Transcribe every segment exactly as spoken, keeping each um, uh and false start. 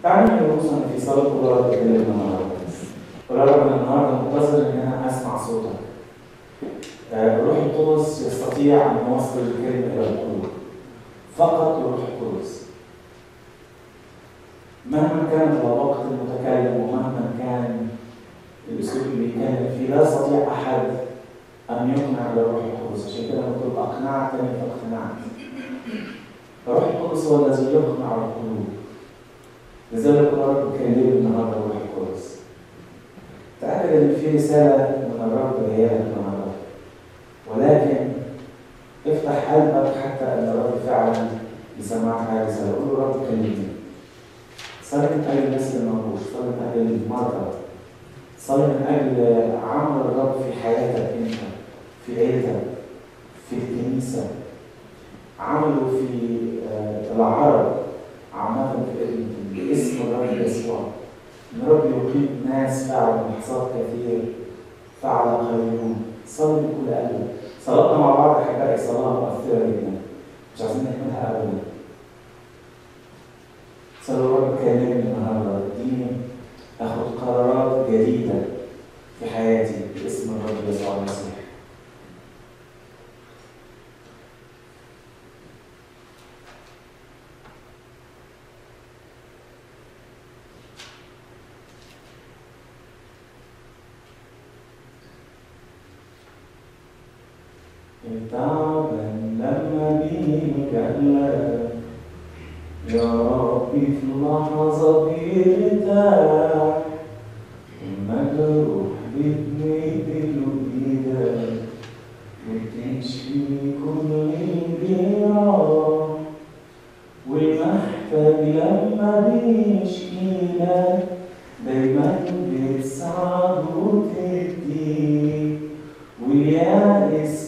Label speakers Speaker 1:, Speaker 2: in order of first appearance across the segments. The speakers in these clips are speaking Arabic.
Speaker 1: تعالوا نبص في صلاة كل رب كلمة النهارده. كل رب النهارده منتظر إن أنا أسمع صوتك. الروح القدس يستطيع أن يوصل الكلمة إلى القلوب. فقط الروح القدس. مهما كانت طبقة المتكلم ومهما كان الأسلوب اللي بيتكلم فيه، لا يستطيع أحد أن يقنع بالروح القدس. عشان كده مكتوب أقنعتني فاقتنعت. الروح القدس هو الذي يقنع القلوب. لذلك الرب كلمني النهارده الروح القدس. تأكد إن في رسالة من الرب جاية لك النهارده. ولكن افتح قلبك حتى أن الرب فعلا يسمعك هذه الرسالة. قول له رب كلمني. صلي من أجل الناس اللي موجود، صلي من أجل المرضى، صلي من أجل عمل الرب في حياتك أنت، في عيلتك، في الكنيسة، عمله في العرب عامة باسم الرب يسوع. إن الرب يقيم ناس فعلا محصاد كثير فعلا خيرون. صلي بكل قلبك. صلاتنا مع بعض أحبائي صلاة مؤثرة جدا، مش عايزين نكملها أبدا. صلوا الرب كلمني النهارده، اديني آخد قرارات جديدة في حياتي باسم الرب يسوع المسيح. تعبان لما بيك قلق يا ربي في لحظة بيرتاح، المجروح بتمد له ايدك وتشفي كل الجراح، والمحتاج لما بيشكيلك دايما بتساعده وتديه، واليائس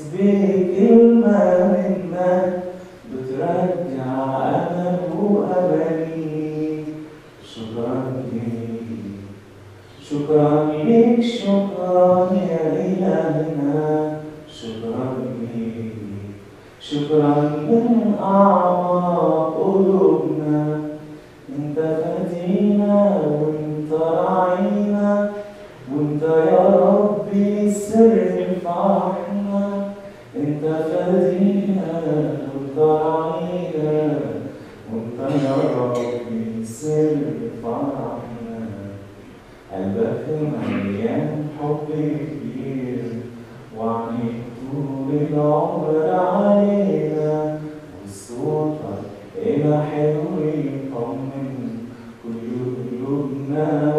Speaker 1: بكلمة منك بترجع أمل وأماني. شكرا ليك شكرا ليك شكرا يا إلهنا، شكرا ليك شكرا من أعماق قلوبنا. أنت فدينا وأنت راعينا وأنت يا ربي سر فرحنا. أنت فدينا وأنت راعينا وأنت يا ربي سر فرحنا. قلبك مليان حب كبير وعنيك طول العمر علينا، وصوتك إله حلو يطمن كل قلوبنا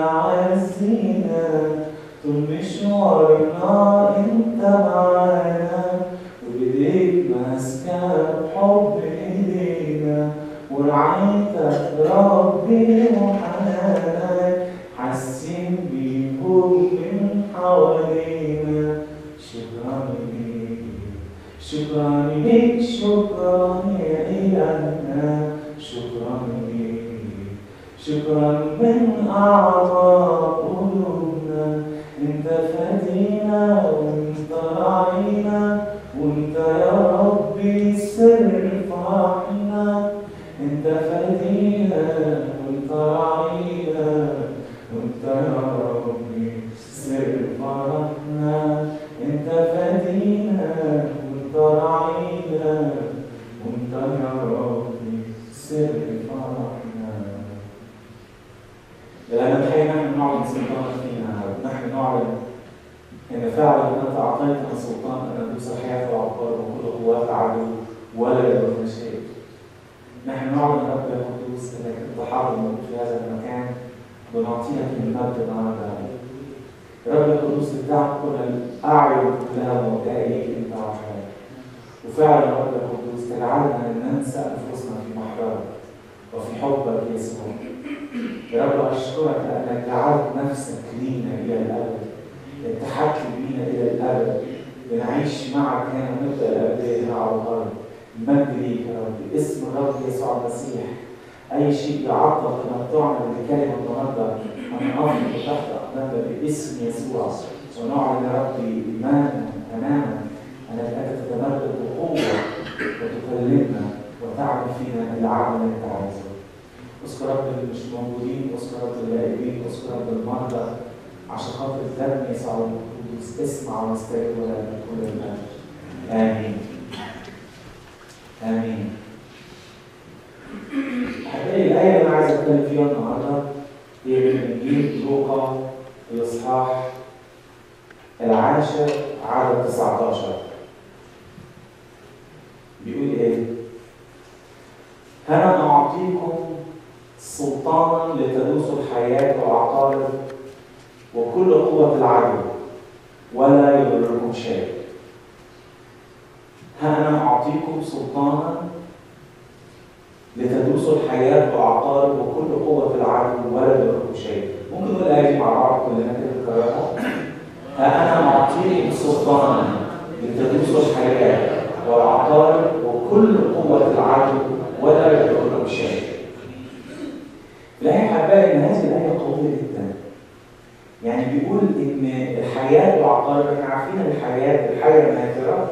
Speaker 1: ويعزينا. طول مشوارنا انت معانا وبايديك ماسكة بحب ايدينا، ورعايتك ربي وحنانك حاسين بيهم من حوالينا. شكرا ليك شكرا ليك شكرا يا إلهنا، شكرا ليك شكرا من أعماق قلوبنا. أنت فدينا وأنت راعينا وأنت يا ربي سر فرحنا. أنت فدينا وأنت راعينا وأنت يا ربي سر فرحنا. أنت فدينا وأنت راعينا وأنت يا ربي سر فرحنا. لأن الحين نحن نعلن سلطانك فينا، نحن نعلن أن فعلا أنت أعطيتنا سلطان أن ندوس الحياة والعقار وكل قوات العدو ولا يضرنا شيء. نحن نعلن رب القدوس أنك أنت حاضر موجود في هذا المكان، بنعطيك المجد النهارده. رب القدوس ادعك كل الأعين كلها موجهة إليك أنت وحدك. وفعلا رب القدوس تجعلنا أن ننسى أنفسنا في محضرك وفي حبك يسوع. يا رب أشكرك لأنك جعلت نفسك لينا إلى الأبد، اتحدت بينا إلى الأبد، بنعيش معك هنا ونبدأ الأبدية هنا على الأرض. المجد ليك يا رب باسم الرب يسوع المسيح. أي شيء يعطل أنك تعمل بكلمة النهارده ونقف تحت أقدامك باسم يسوع، ونعلن يا رب إيمانا تماما أنك أنت تتمدد بقوة وتكلمنا وتعمل فينا العمل اللي أنت عايزه. اذكر رب اللي مش موجودين، اذكر رب الغائبين، اذكر رب المرضى، عشان خاطر الدم يسوع القدوس اسمع واستجب ولا كل المجد. امين. امين. أحبائي الآية اللي أنا عايز أتكلم فيها النهارده هي من إنجيل لوقا الإصحاح العاشر عدد تسعة عشر. بيقول إيه؟ أنا أعطيكم سلطانا لتدوسوا الحياة والعقارب وكل قوة العدو ولا يضركم شيء. ها أنا أعطيكم سلطانا لتدوسوا الحياة والعقارب وكل قوة العدو ولا يضركم شيء. ممكن نقول الآية دي مع بعض كلنا كده نكررها؟ ها أنا أعطيكم سلطانا لتدوسوا الحياة والعقارب وكل قوة العدو ولا يضركم شيء. الآية حبايبي إن هذه الآية قوية جدا. يعني بيقول إن الحياة والعقارب، إحنا عارفين إن الحياة الحياة ماكرة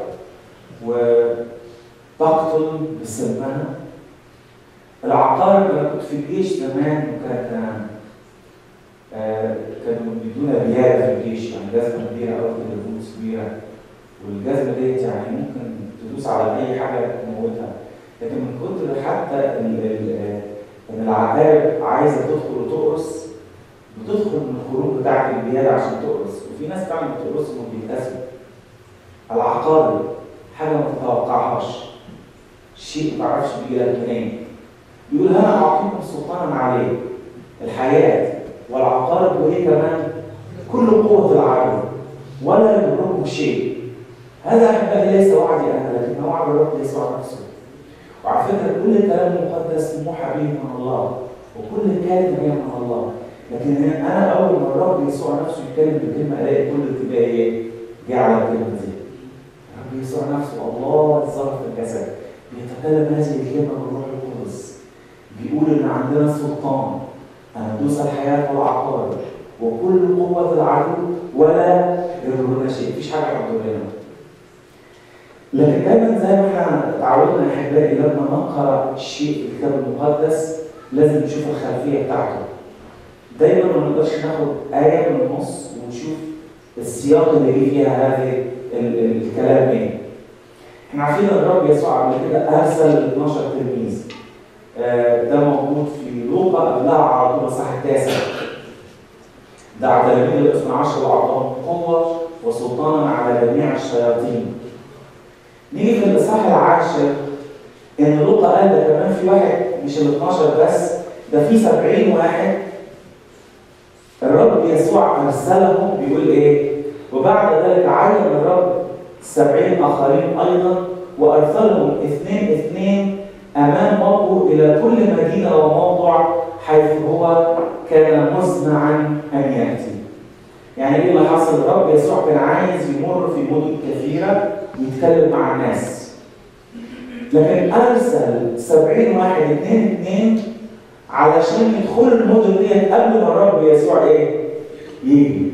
Speaker 1: وتقتل بسمها. العقارب أنا كنت في الجيش زمان وكان آه كانوا بيدونا ريالة في الجيش، يعني جزمة كبيرة أو تلفوز كبيرة، والجزمة ديت يعني ممكن تدوس على أي حاجة تموتها. لكن من كتر حتى إن العقارب عايزة تدخل وتقرص، بتدخل من الخروج بتاعت البيادة عشان تقرص، وفي ناس فعلا بتقرص وبيتأسوا. العقارب حاجة ما تتوقعهاش، شيء ما تعرفش بيجي لك منين. يقول أنا أعطيكم سلطانا عليه الحياة والعقارب وإيه كمان؟ كل قوة العدو ولا يضركم شيء. هذا أحبائي ليس وعدي أنا، لكن وعد الرب يسوع نفسه. وعلى فكرة كل الكلام المقدس موحى به من الله، وكل كلمة هي من الله. لكن أنا أول ما الرب يسوع نفسه يتكلم بكلمة ألاقي كل الاتباع إيه؟ جه على الكلمة دي. الرب يسوع نفسه الله الظاهر في الجسد بيتكلم هذه الكلمة بالروح القدس. بيقول إن عندنا سلطان أن ندوس الحياة والعقارب وكل قوة العدو ولا يضرنا شيء، مفيش حاجة هتضرنا. لكن دايما زي ما احنا اتعودنا احبائي لما نقرا شيء في الكتاب المقدس لازم نشوف الخلفيه بتاعته. دايما ما نقدرش ناخد ايه من النص ونشوف السياق اللي جه فيها هذا الكلام ايه. احنا عارفين ان الرب يسوع قبل كده ارسل اثناشر تلميذ. آه ده موجود في لوقا قبلها على طول الصح التاسع. دعا تلاميذ الاثنى عشر واعطاهم قوه وسلطانا على جميع الشياطين. نيجي في الإصحاح العاشر إن لوقا قال ده كمان في واحد مش ال اثناشر بس، ده في سبعين واحد الرب يسوع أرسلهم. بيقول إيه؟ وبعد ذلك عين الرب سبعين آخرين أيضا وأرسلهم اثنين اثنين أمام وجهه إلى كل مدينة وموضع حيث هو كان مزمعا أن يأتي. يعني إيه اللي حصل؟ الرب يسوع كان عايز يمر في مدن كثيرة ويتكلم مع الناس، لكن أرسل سبعين واحد اثنين اثنين علشان يدخلوا المدن دي قبل ما الرب يسوع إيه؟ يجي.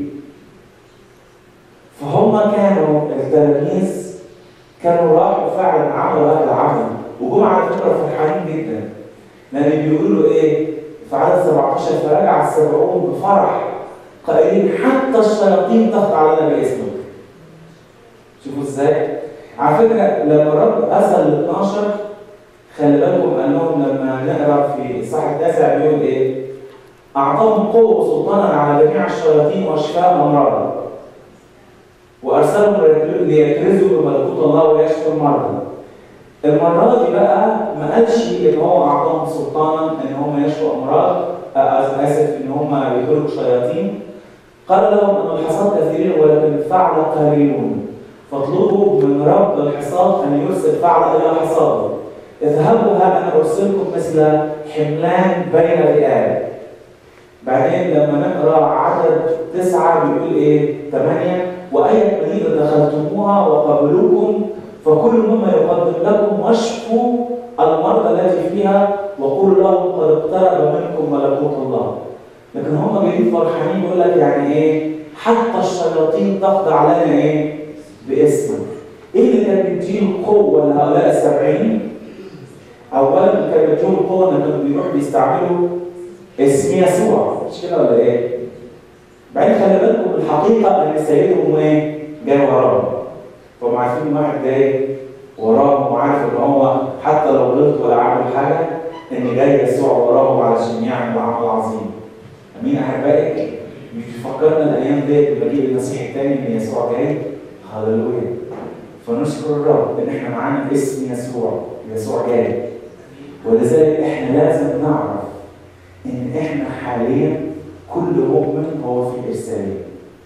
Speaker 1: فهم كانوا التلاميذ كانوا راحوا فعلا عملوا هذا العمل، وجم على فكرة فرحانين جدا، لأن بيقولوا إيه؟ في عدد سبعة عشر فرجع السبعون بفرح قائلين حتى الشياطين تخضع لنا باسمك. شوفوا ازاي؟ على فكره لما الرب ارسل ال اثناشر خلي بالكم قال لهم لما نقرا في الإصحاح التاسع بيقول ايه؟ اعطاهم قوه وسلطانا على جميع الشياطين واشفاء امراض. وارسلهم ليكرزوا بملكوت الله ويشفوا المرضى. المره دي بقى ما قالش ان هو اعطاهم سلطانا ان هم يشفوا امراض، اسف ان هم يخرجوا شياطين. قال لهم ان الحصاد كثيرين ولكن الفعل قليلون، فاطلبوا من رب الحصاد ان يرسل فعل الى حصاده. اذهبوا ها انا ارسلكم مثل حملان بين ذئاب. بعدين لما نقرا عدد تسعه بيقول ايه؟ ثمانيه واية مدينه دخلتموها وقبلوكم فكل مما يقدم لكم واشفوا المرضى التي فيها وقولوا لهم قد اقترب منكم ملكوت الله. لكن هم جايين فرحانين يقول لك يعني ايه؟ حتى الشياطين تخضع لنا ايه؟ باسمك. ايه اللي كان بيديهم قوه لهؤلاء السبعين؟ اولا اللي كان بيديهم القوه ان كانوا بيروحوا بيستعملوا اسم يسوع، مش كده ولا ايه؟ بعدين خلي بالكم الحقيقه ان سيدهم ايه؟ جاي وراهم. فهم عارفين ان واحد جاي وراهم وعارف ان هو حتى لو غلط ولا عمل حاجه ان جاي يسوع وراهم علشان يعمل عمل عظيم. امين احبائي؟ مش بيفكرنا الايام ديت بمجيء المسيح الثاني ان يسوع جاي؟ هللويا. فنشكر الرب ان احنا معانا اسم يسوع، يسوع جاي. ولذلك احنا لازم نعرف ان احنا حاليا كل مؤمن هو في ارساليه.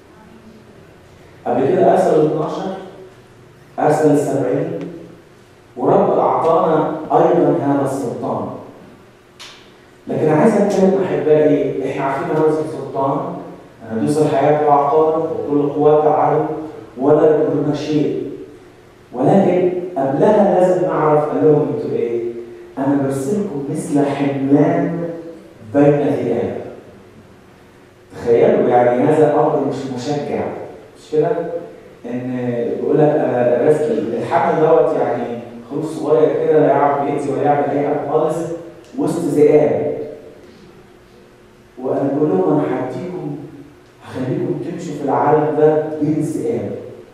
Speaker 1: قبل كده ارسل ال اثناشر، ارسل السبعين، ورب اعطانا ايضا هذا السلطان. لكن عايز اتكلم احبائي، احنا عارفين هذا السلطان ان ندوس الحياه وعقارها وكل قوات العدو ولا يضرنا شيء. ولكن قبلها لازم نعرف قال لهم انتوا ايه؟ انا برسلكم مثل حملان بين ذئاب. تخيلوا يعني هذا امر مش مشجع، مش كده؟ ان بيقول لك انا راسل الحمل دوت يعني خروف صغير كده لا يعرف يأذي ولا يعمل اي حاجه خالص وسط ذئاب. وانا بقول لهم انا هديكم هخليكم تمشوا في العالم ده بين الذئاب.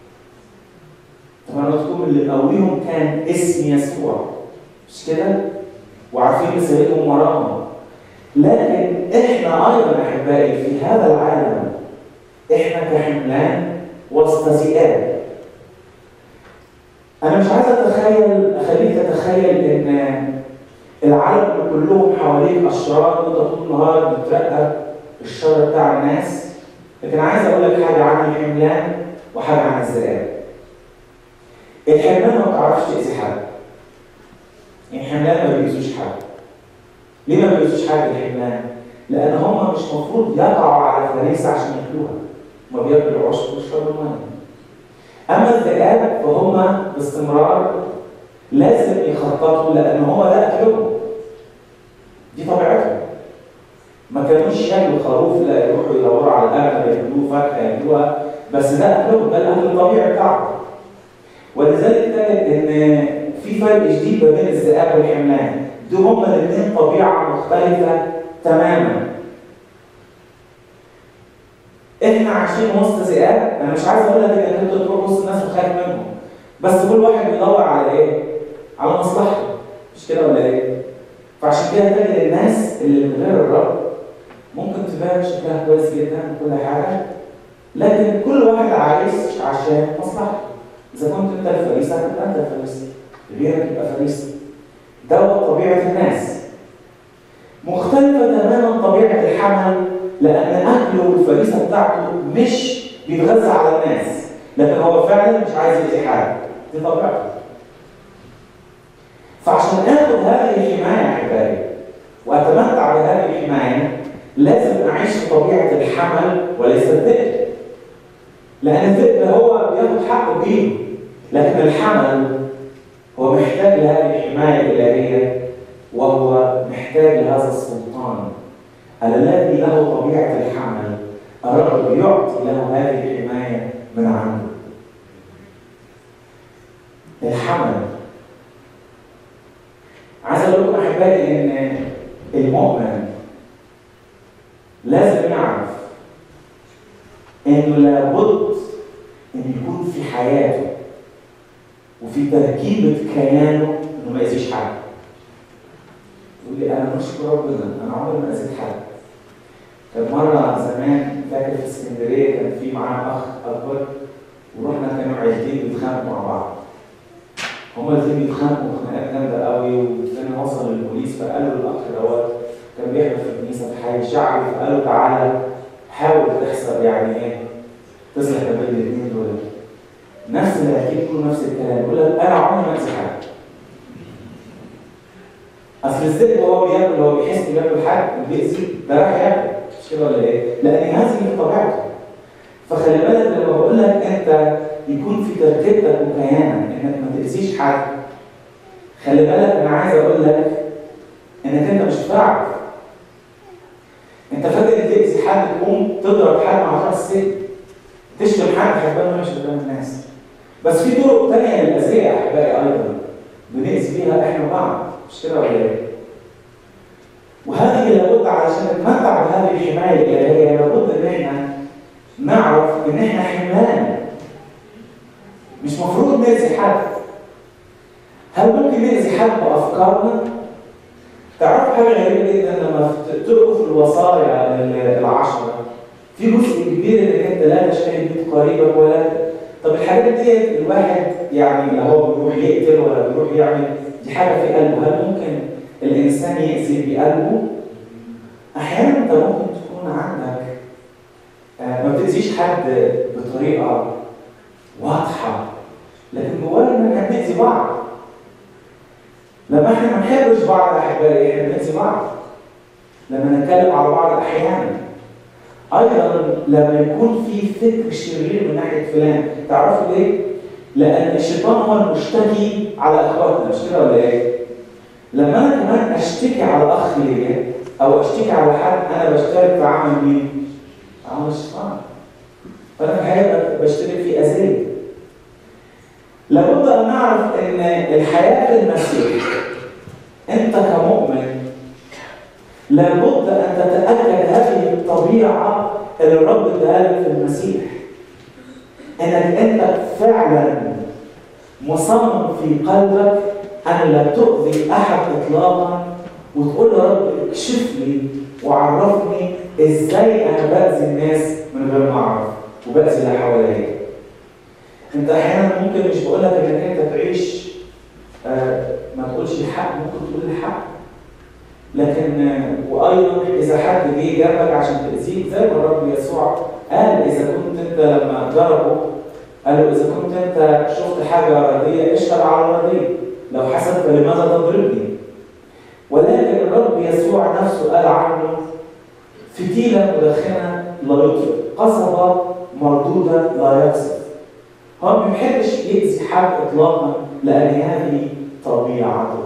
Speaker 1: طبعا لكم اللي قويهم كان اسم يسوع، مش كده؟ وعارفين سيدهم وراهم. لكن احنا ايضا احبائي في هذا العالم احنا كحملان وسط ذئاب. انا مش عايز اتخيل اخليك تتخيل ان العالم كلهم حواليك اشرار وانت طول النهار بتراقب الشر بتاع الناس. لكن عايز اقول لك حاجه عن الحملان وحاجه عن الذئاب. الحملان ما بتعرفش تاذي حد. الحملان ما بيأذوش حد. ليه ما بيأذوش حد الحملان؟ لان هم مش مفروض يقعوا على فريسه عشان ياكلوها. هم بياكلوا العشب ويشربوا الميه. اما الذئاب فهم باستمرار لازم يخططوا لان هو ده اكلهم. دي طبيعتهم. ما كانوش ياكلوا خروف لا يروحوا يدوروا على الاكل ياكلوه فاكهه ياكلوها، بس ده اكلهم، ده الاكل الطبيعي بتاعهم. ولذلك تجد ان في فرق شديد ما بين الذئاب والحملان. دول هما الاثنين طبيعه مختلفه تماما. احنا عايشين وسط ذئاب، انا مش عايز اقول لك انك انت تروح وسط الناس وخايف منهم، بس كل واحد بيدور على ايه؟ على مصلحته، مش كده ولا ايه؟ فعشان كده تجد الناس اللي من غير الرب ممكن تبان شكلها كويس جدا وكل حاجه، لكن كل واحد عايش عشان مصلحته. اذا كنت انت الفريسه تبقى انت الفريسه، غيرك يبقى فريسه. ده طبيعه الناس. مختلفه تماما طبيعه الحمل، لأن أكله والفريسة بتاعته مش بيتغذى على الناس، لكن هو فعلا مش عايز يأذي حد. دي طبيعته. فعشان آخد هذه الحماية أحبائي وأتمتع بهذه الحماية لازم أعيش في طبيعة الحمل وليس الذئب. لأن الذئب هو بياخد حقه بإيده، لكن الحمل هو محتاج لهذه الحماية الإلهية وهو محتاج لهذا السلطان الذي له طبيعة الحمل. الرب يعطي له هذه الحماية من عنده. الحمل. عايز أقول لكم أحبائي إن المؤمن لازم يعرف إنه لابد إن يكون في حياته وفي تركيبة كيانه إنه ما يأذيش حد. يقول لي أنا نشكر ربنا أنا عمري ما أذيت حد. كان مرة زمان فاكر في اسكندرية كان في معانا أخ أكبر ورحنا كانوا عيلتين بيتخانقوا مع بعض. هما الاثنين بيتخانقوا خناقات جامدة قوي والثاني وصل للبوليس فقالوا للأخ دوت كان بيحضر في الكنيسة في حي شعبي فقالوا تعالى حاول تحسب يعني إيه تصلح ما بين الاثنين دول. نفس العيلتين كلهم نفس الكلام يقول لك أنا عمري ما أذيت حد. أصل الذئب هو بياكل هو بيحس إنه بياكل حد وبيأذي ده راح ياكل. مش كده ولا ايه؟ لأن هذه من طبيعته. فخلي بالك لما بقول لك أنت يكون في تركيبتك وكيانك إنك ما تأذيش حد. خلي بالك أنا عايز أقول لك إنك أنت مش هتعرف. أنت فاكر إنك تأذي حد تقوم تضرب حد مع راس السجن. تشتم حد حبان وحش قدام الناس. بس في طرق ثانية للأذية يا أحبائي أيضا بنأذي بيها إحنا بعض. مش كده ولا ايه؟ وهذه لابد علشان نتمتع بهذه الحمايه الالهيه لابد ان احنا نعرف ان احنا حملان. مش مفروض نأذي حد. هل ممكن نأذي حد بافكارنا؟ تعرف حاجه غريبه جدا لما تقروا في الوصايا العشره في جزء كبير انك انت لا تشتهي بيت قريبك ولا. طب الحاجات دي الواحد يعني لا هو بيروح يقتل ولا بيروح يعمل دي حاجه في قلبه. هل ممكن الانسان يأذي بقلبه؟ احيانا انت ممكن تكون عندك آه ما بتأذيش حد بطريقه واضحه لكن جوانا ان احنا بنأذي بعض. لما احنا ما نحبش بعض احبائي احنا بنأذي بعض. لما نتكلم على بعض احيانا ايضا لما يكون في فكر شرير من ناحيه فلان. تعرفوا ليه؟ لان الشيطان هو المشتكي على اخواتنا مش كده ولا ايه؟ لما انا كمان اشتكي على اخ ليا او اشتكي على حد انا بشترك في عمل مين؟ عمل الشيطان. فانا في الحقيقه بشترك في اذيه. لابد ان نعرف ان الحياه في المسيح انت كمؤمن لابد ان تتاكد هذه الطبيعه اللي الرب اداها لك في المسيح. انك انت فعلا مصمم في قلبك ان لا تؤذي احد اطلاقا وتقول يا رب اكشف لي وعرفني ازاي انا باذي الناس من غير ما اعرف وباذي اللي حواليا. انت احيانا ممكن مش بقول لك انك انت تعيش آه ما تقولش الحق، ممكن تقول الحق لكن آه وايضا اذا حد جه جنبك عشان تاذيك زي ما الرب يسوع قال اذا كنت انت لما ضربه قال له اذا كنت انت شفت حاجه رديه اشهد على الرديه لو حسب فلماذا تضربني. ولكن الرب يسوع نفسه قال عنه فتيله مدخنه لا يطفئ، قصبه مردوده لا يقصف. هو ما بيحبش يأذي حد اطلاقا لان هذه طبيعته.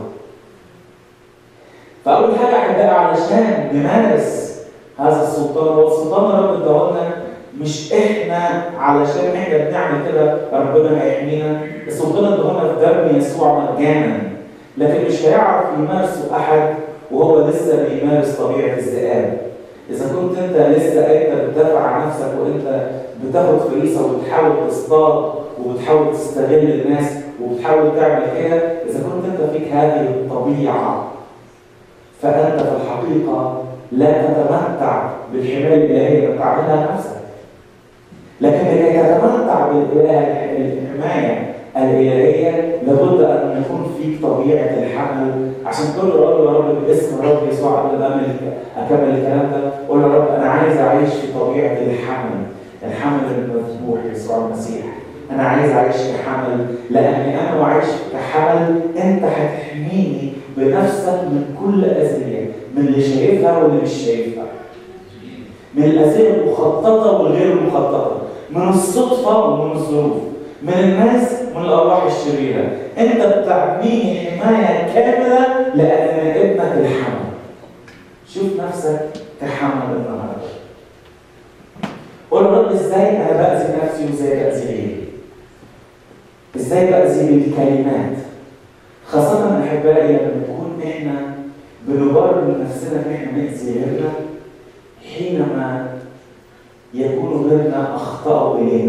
Speaker 1: فاول حاجه احبائي علشان نمارس هذا السلطان هو السلطان الرب اداهولنا مش احنا علشان احنا بنعمل كده ربنا هيحمينا. السلطان اداهولنا في دم يسوع مجانا لكن مش هيعرف يمارسه احد وهو لسه بيمارس طبيعه الذئاب. اذا كنت انت لسه انت بتدافع عن نفسك وانت بتاخد فريسه وبتحاول تصطاد وبتحاول تستغل الناس وبتحاول تعمل كده، اذا كنت انت فيك هذه الطبيعه فانت في الحقيقه لا تتمتع بالحمايه الالهيه اللي بتعملها نفسك. لكن لكي تتمتع بالحمايه الالهيه لابد ان يكون فيك طبيعه الحمل. عشان تقول له يا رب باسم الرب يسوع قبل ما اكمل الكلام ده قول له يا رب انا عايز اعيش في طبيعه الحمل، الحمل المذبوح يسوع المسيح. انا عايز اعيش كحمل لاني انا وعايش كحمل انت هتحميني بنفسك من كل اذيه، من اللي شايفها واللي مش شايفها، من الاذيه المخططه والغير المخططه، من الصدفه ومن الظروف، من الناس من الارواح الشريره. انت بتحميني حمايه كامله لان انا ابنك الحمل. شوف نفسك كحمل النهارده. قول رب ازاي انا باذي نفسي وازاي باذي غيري؟ ازاي باذي بالكلمات؟ خاصه احبائي لما نكون احنا بنبرر نفسنا ان احنا ناذي غيرنا حينما يكون غيرنا اخطاوا الينا.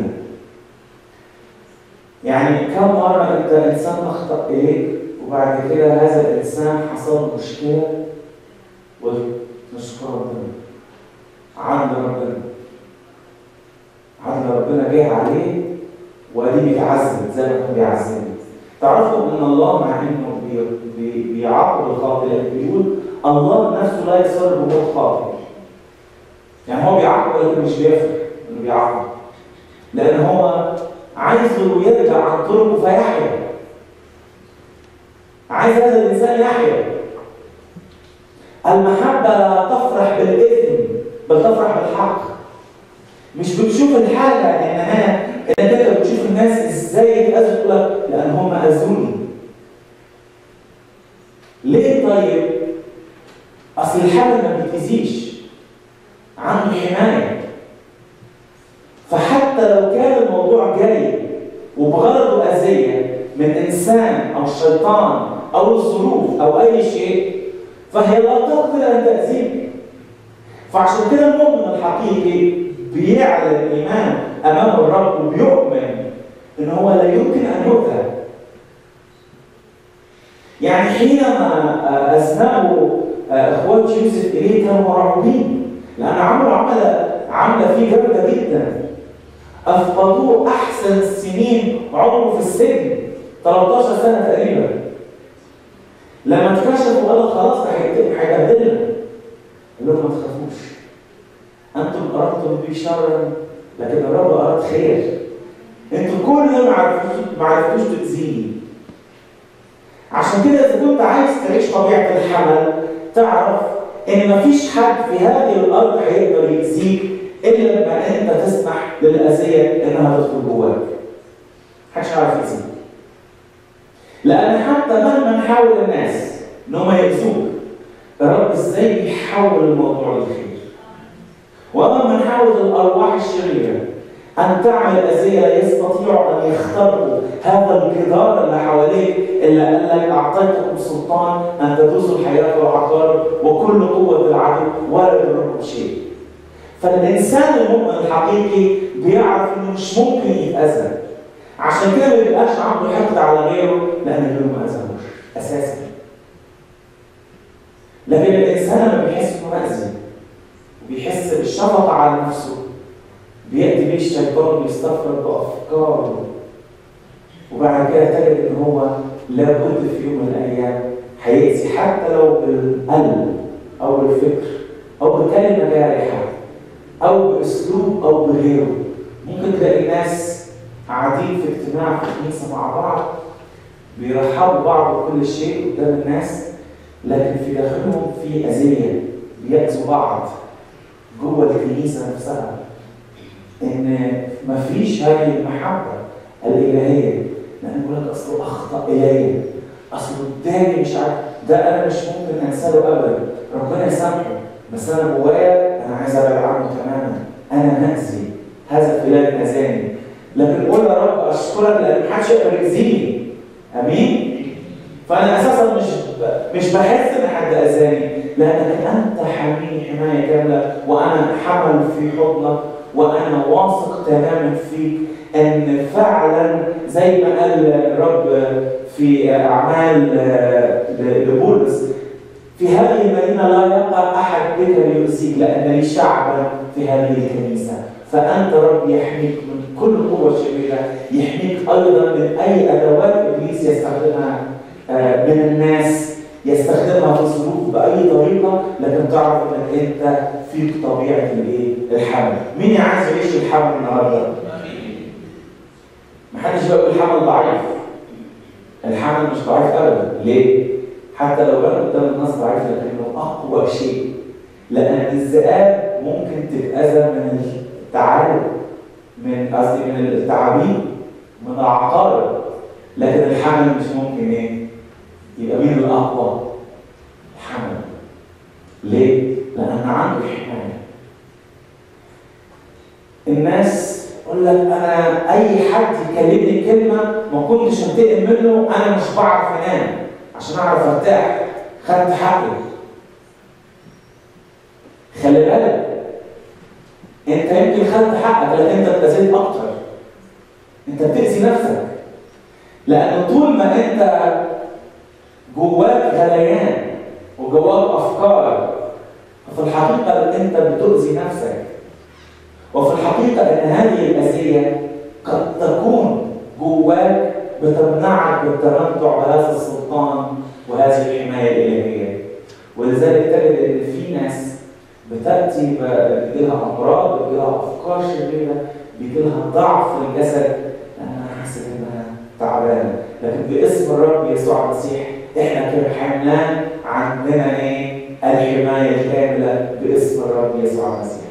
Speaker 1: يعني كم مره انت انسان اخطا اليك وبعد كده هذا الانسان حصل مشكله ونشكر ربنا عند ربنا عند ربنا جه عليه وادي بيتعذب زي ما كان بيعذبني. تعرفوا ان الله مع انه بي بي بيعاقب الخاطئ لكن بيقول الله نفسه لا يصر بموت خاطئ. يعني هو بيعاقب لكن مش بيفرح انه بيعاقب لان هو عايزه يرجع عن طرقه فيحيا. عايز هذا الانسان يحيا. المحبه لا تفرح بالاثم بل تفرح بالحق. مش بتشوف الحاجه انها انك انت بتشوف الناس ازاي يتاذوا لك لان هم اذوني. ليه طيب؟ اصل الحاجه ما بتاذيش عنده حمايه. فحتى لو كان الموضوع جاي وبغرضه اذيه من انسان او شيطان أو الظروف أو أي شيء فهي لا تقدر أن تأذيك. فعشان كده المؤمن الحقيقي بيعلن إيمان أمام الرب وبيؤمن إن هو لا يمكن أن يؤذى. يعني حينما أذنبوا إخوات يوسف إليه كانوا مرعوبين لأن عملوا عملة عملة فيه جامدة جدا. أفقدوه أحسن سنين عمره في السجن ثلاثة عشر سنة تقريبا. لما اكتشفوا قالوا خلاص ده هيبهدلنا. قال لهم ما تخافوش، أنتم أردتم بي شرا لكن الرب أراد خير. أنتم كل ده ما عرفتوش تأذيني. عشان كده إذا كنت عايز تعيش طبيعة الحمل تعرف إن مفيش حد في هذه الأرض هيقدر يأذيك إلا لما أنت تسمح للأذية إنها تدخل جواك. محدش هيعرف يأذيك. لأن حتى مهما حاول الناس إنهم يأذوك الرب إزاي بيحول الموضوع للخير. ومهما حاولت الأرواح الشريرة أن تعمل أذية لا يستطيعوا أن يخترقوا هذا الجدار اللي حواليك إلا قال لك أعطيتكم سلطان أن تدوسوا الحياة والعقارب وكل قوة العدو ولا يضركم شيء. فالإنسان المؤمن الحقيقي بيعرف إنه مش ممكن يتأذى. عشان كده ما بيبقاش عنده حقد على غيره لأن غيره ما أذاهوش أساسا. لكن الإنسان لما بيحس إنه مأذي وبيحس بالشفقة على نفسه بيأتي بيه الشيطان ويستفرد بأفكاره وبعد كده تجد إن هو لابد في يوم من الأيام هيأذي حتى لو بالقلب أو بالفكر أو بكلمة جارحة أو بأسلوب أو بغيره. ممكن تلاقي ناس قاعدين في اجتماع في الكنيسة مع بعض بيرحبوا بعض بكل شيء قدام الناس لكن في داخلهم في أذية بيأذوا بعض جوه الكنيسة نفسها. إن مفيش هذه المحبة الإلهية لأن يقول لك أصله أخطأ إلي، أصله اداني مش عارف ده أنا مش ممكن أنساه أبدا، ربنا يسامحه بس أنا جوايا أنا عايز أبعد عنه تماما، أنا مأذي، هذا فلان أذاني. لكن قول يا رب أشكرك لأن محدش يقدر يأذيني. أمين؟ فأنا أساسا مش مش بحس إن حد أذاني لأنك أنت حاميني حماية كاملة وأنا حمل في حضنك وأنا واثق تماما فيك أن فعلا زي ما قال الرب في أعمال لبولس في هذه المدينة لا يقع أحد بك ليؤذيك لأن لي شعبا في هذه الكنيسة. فأنت رب يحميك من كل قوة شريرة، يحميك أيضا من أي أدوات إبليس يستخدمها من الناس يستخدمها في الظروف بأي طريقة، لكن تعرف إنك أنت فيك طبيعة الإيه؟ الحمل. مين عايز يعيش الحمل النهارده؟ محدش بيقول الحمل ضعيف. الحمل مش ضعيف أبدا، ليه؟ حتى لو بان قدام الناس ضعيف لكنه أقوى شيء. لأن الذئاب ممكن تتأذى من التعارض، من قصدي من التعابين، من العقارب، لكن الحمل مش ممكن إيه؟ يبقى مين الأقوى؟ الحمل. ليه؟ لأن عنده حماية. الناس يقول لك أنا أي حد يكلمني كلمة ما كنتش هنتقم منه أنا مش بعرف أنام عشان أعرف أرتاح، خدت حقي. خلي بالك أنت يمكن خدت حقك لكن أنت اتأذيت أكتر. أنت بتأذي نفسك لأن طول ما أنت جواك غليان وجواك أفكار ففي الحقيقة أنت بتؤذي نفسك. وفي الحقيقة أن هذه الأذية قد تكون جواك بتمنعك بالتمتع بهذا السلطان وهذه الحماية الإلهية. ولذلك تجد أن في ناس بتأتي بيجيلها أمراض، بيجيلها أفكار شريرة، بيجيلها ضعف في الجسد لأنها حاسة إنها تعبانة. لكن باسم الرب يسوع المسيح إحنا كحملان عندنا إيه؟ الحماية الكاملة باسم الرب يسوع المسيح.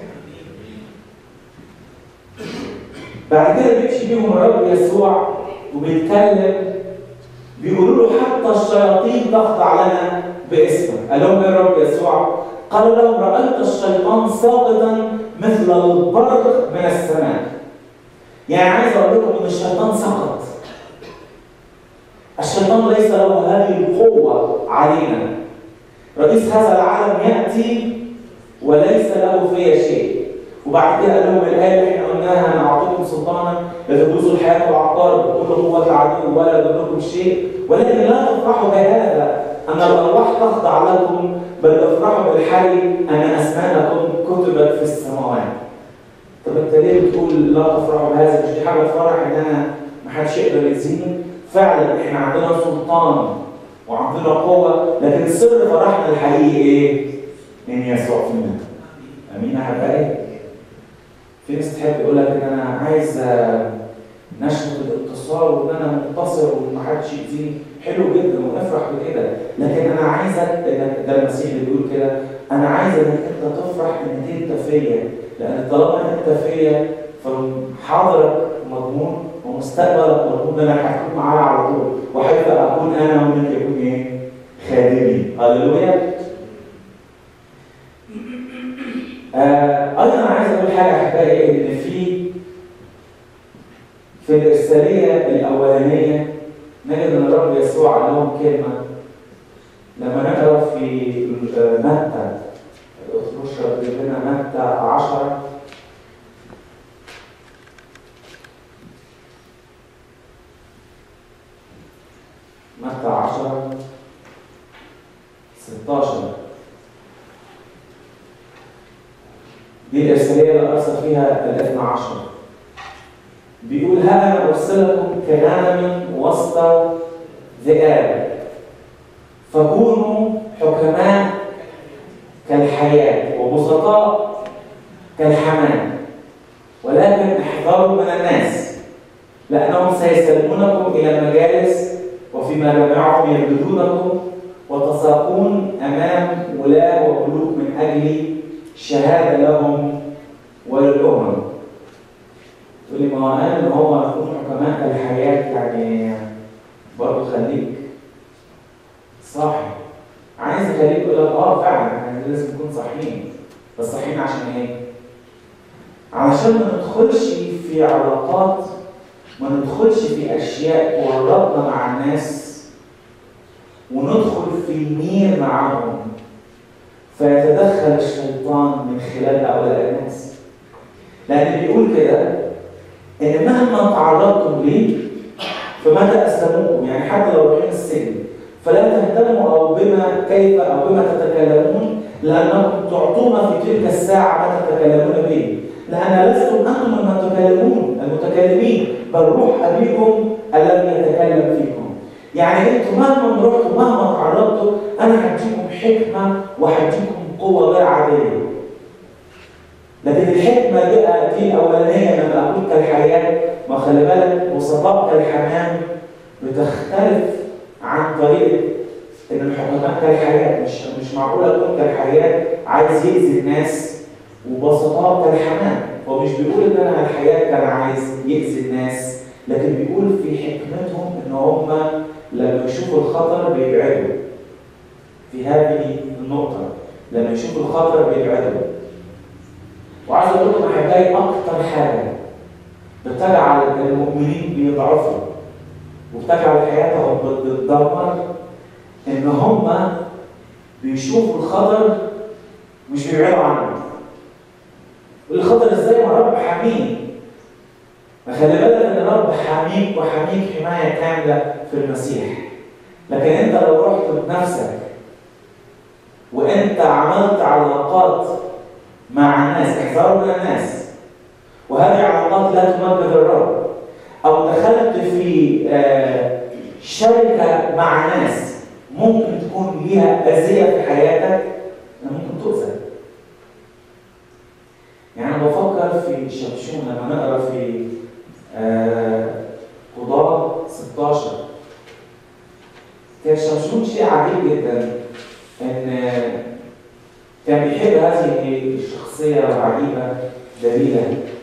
Speaker 1: بعد كده بيمشي بيهم الرب يسوع وبيتكلم بيقولوا له حتى الشياطين تخضع لنا باسمك. قال لهم ايه الرب يسوع؟ قال لهم رأيت الشيطان ساقطا مثل البرق من السماء. يعني عايز اقول لكم ان الشيطان سقط. الشيطان ليس له هذه القوة علينا. رئيس هذا العالم يأتي وليس له فيها شيء. وبعد كده قال لهم الآية اللي احنا قلناها: أنا أعطيكم سلطانا لتدوسوا الحياة والعقار بكل قوة العدو ولا يضركم شيء، ولكن لا تفرحوا بهذا أن الأرواح تخضع لكم، بل افرحوا بالحي أن أسماءكم كتبت في السماوات. طب أنت ليه بتقول لا تفرحوا بهذا؟ مش دي حاجة تفرح إن أنا محدش يقدر يأذيني؟ فعلا احنا عندنا سلطان وعندنا قوة، لكن سر فرحنا الحقيقي إيه؟ إن يسوع فينا. أمين يا حبايبي؟ في ناس تحب يقول لك إن أنا عايز نشهد الانتصار وإن أنا منتصر ومحدش يأذيني. حلو جدا ونفرح بكده، لكن أنا عايزك، ده المسيح اللي بيقول كده، أنا عايز إنك أنت تفرح إن أنت فيا، لأن طالما أنت فيا فحاضرك مضمون ومستقبلك مضمون، أنا هكون معايا على طول، وحيث أكون أنا ومنك يكون إيه؟ خادمي. هللويا. آه أيضا عايز أقول حاجة أحبائي، إن في في الإرسالية الأولانية نجد أن الرب يسوع قال لهم كلمة. لما نقرأ في متى، نشرب لنا متى عشرة متى عشرة ستاشر، دي الإرسالية اللي أرسل فيها الاثنى عشر. بيقول: ها أنا أرسلكم كغنم وسط ذئاب، فكونوا حكماء كالحياة وبسطاء كالحمام، ولكن احذروا من الناس، لأنهم سيسلمونكم إلى المجالس وفي مجامعهم يرددونكم، وتساقون أمام ولاة وملوك من أجل شهادة لهم وللأمم. تقول لي: ما هو قال إن هو يكون حكماء كالحياة، يعني برضه خليك صاحي. عايز اخليك يقول لك اه فعلا احنا لازم نكون صاحيين، بس صاحيين عشان ايه؟ علشان ما ندخلش في علاقات، ما ندخلش في اشياء ورطنا مع الناس وندخل في النير معهم فيتدخل الشيطان من خلال هؤلاء الناس. لأن بيقول كده إن مهما تعرضتم ليه فمتى أسلموكم، يعني حتى لو رايحين السجن فلا تهتموا أو بما كيف أو بما تتكلمون، لأنكم تعطون في تلك الساعة ما تتكلمون به، لأن لستم أنتم المتكلمون المتكلمين، بل روح أبيكم الذي يتكلم فيكم. يعني أنتم مهما رحتوا مهما تعرضتوا أنا هديكم حكمة وهديكم قوة غير عادية. لكن الحكمة بقى دي الأولانية لما أقول كالحياة، ما خلي بالك وسطاء كالحمام بتختلف عن طريقة إن الحكماء كالحياة. مش مش معقول أكون كالحياة عايز يأذي الناس وبسطاء كالحمام. هو مش بيقول إن أنا الحياة كان عايز يأذي الناس، لكن بيقول في حكمتهم إن هم لما يشوفوا الخطر بيبعدوا. في هذه النقطة لما يشوفوا الخطر بيبعدوا. وعايز أقول لكم أحبائي أكتر حاجة بتجعل المؤمنين بيضعفوا وبتجعل حياتهم بتتدمر إن هم بيشوفوا الخطر مش بيبعدوا عنه. الخطر إزاي؟ ما رب حميك. ما خلي بالك إن رب حميك وحميك حماية كاملة في المسيح. لكن أنت لو رحت بنفسك وأنت عملت علاقات مع الناس، احذروا من الناس، وهذه علاقات لا تمجد الرب، أو دخلت في شركة مع ناس ممكن تكون ليها أذية في حياتك، ممكن تؤذى. يعني أنا بفكر في شمشون لما نقرأ في قضاة ستاشر. كان شمشون شيء عجيب جدا، إن كان بيحب هذه الشخصية العجيبة دليلة.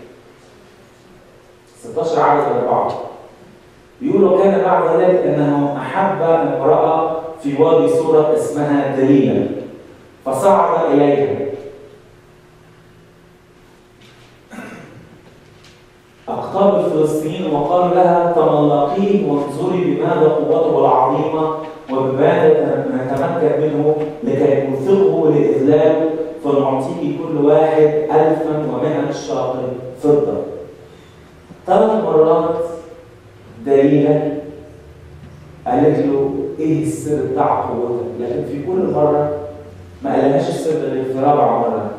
Speaker 1: ستاشر عدد أربعة بيقول: وكان بعد ذلك أنه أحب امرأة في وادي سورة اسمها دليلة، فصعد إليها، خطاب الفلسطينيين وقالوا لها تملقيه وانظري بماذا قوته العظيمة وبماذا نتمكن منه لكي نوثقه لإذلاله فنعطيه كل واحد ألفا ومائة شاقل فضة. ثلاث مرات دليلة قالت له ايه السر بتاع قوتك، لكن في كل مرة ما قالهاش السر غير في رابع مرة.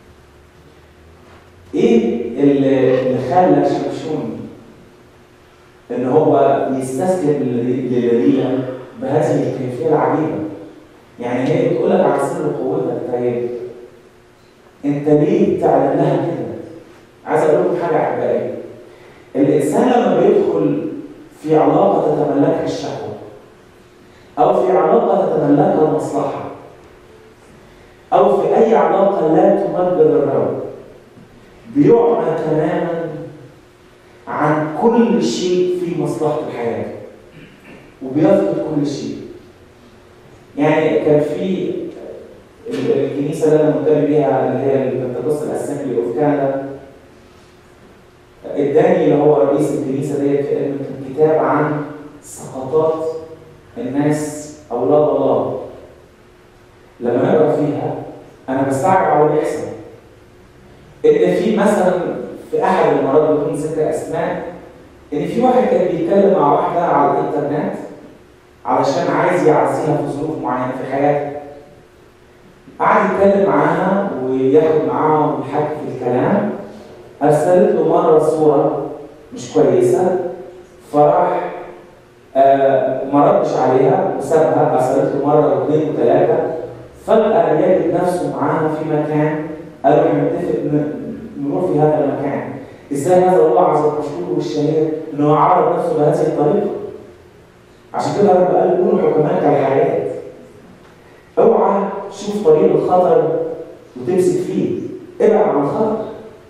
Speaker 1: ايه اللي خلى شمشون ان هو يستسلم لدليلة بهذه الكيفية العجيبة؟ يعني هي بتقول لك عن سر قوتك، طيب انت ليه تعلن لها كده؟ عايز اقول لكم حاجة احبائي، الانسان لما بيدخل في علاقة تتملكها الشهوة او في علاقة تتملكها المصلحة او في اي علاقة لا تمجد الرب، بيعمى تماما عن كل شيء في مصلحة الحياة وبيفقد كل شيء. يعني كان في الكنيسة اللي أنا منتمي بيها اللي هي البنتكوست الأسمبلي أوف كندا، اداني اللي هو رئيس الكنيسة ديت كتاب عن سقطات الناس أولاد الله. لما نقرأ فيها أنا بستعجب على اللي بيحصل. إن في مثلا في أحد المرات بدون ذكر أسماء، إن في واحد كان بيتكلم مع واحدة على الإنترنت علشان عايز يعزيها في ظروف معينة في حياتها. قعد يتكلم معاها وياخد معاها ويحكي في الكلام. أرسلت له مرة صورة مش كويسة، فراح آه ما ردش عليها وسابها. أرسلت له مرة واثنين وثلاثة، فجأة يجد نفسه معاها في مكان، قالوا نتفق نروح في هذا المكان. ازاي هذا الوعظ المشهور والشهير انه يعرض نفسه بهذه الطريقه؟ عشان كده رب قال كونوا حكماء كالحياه. اوعى تشوف طريق الخطر وتمسك فيه، ابعد عن الخطر.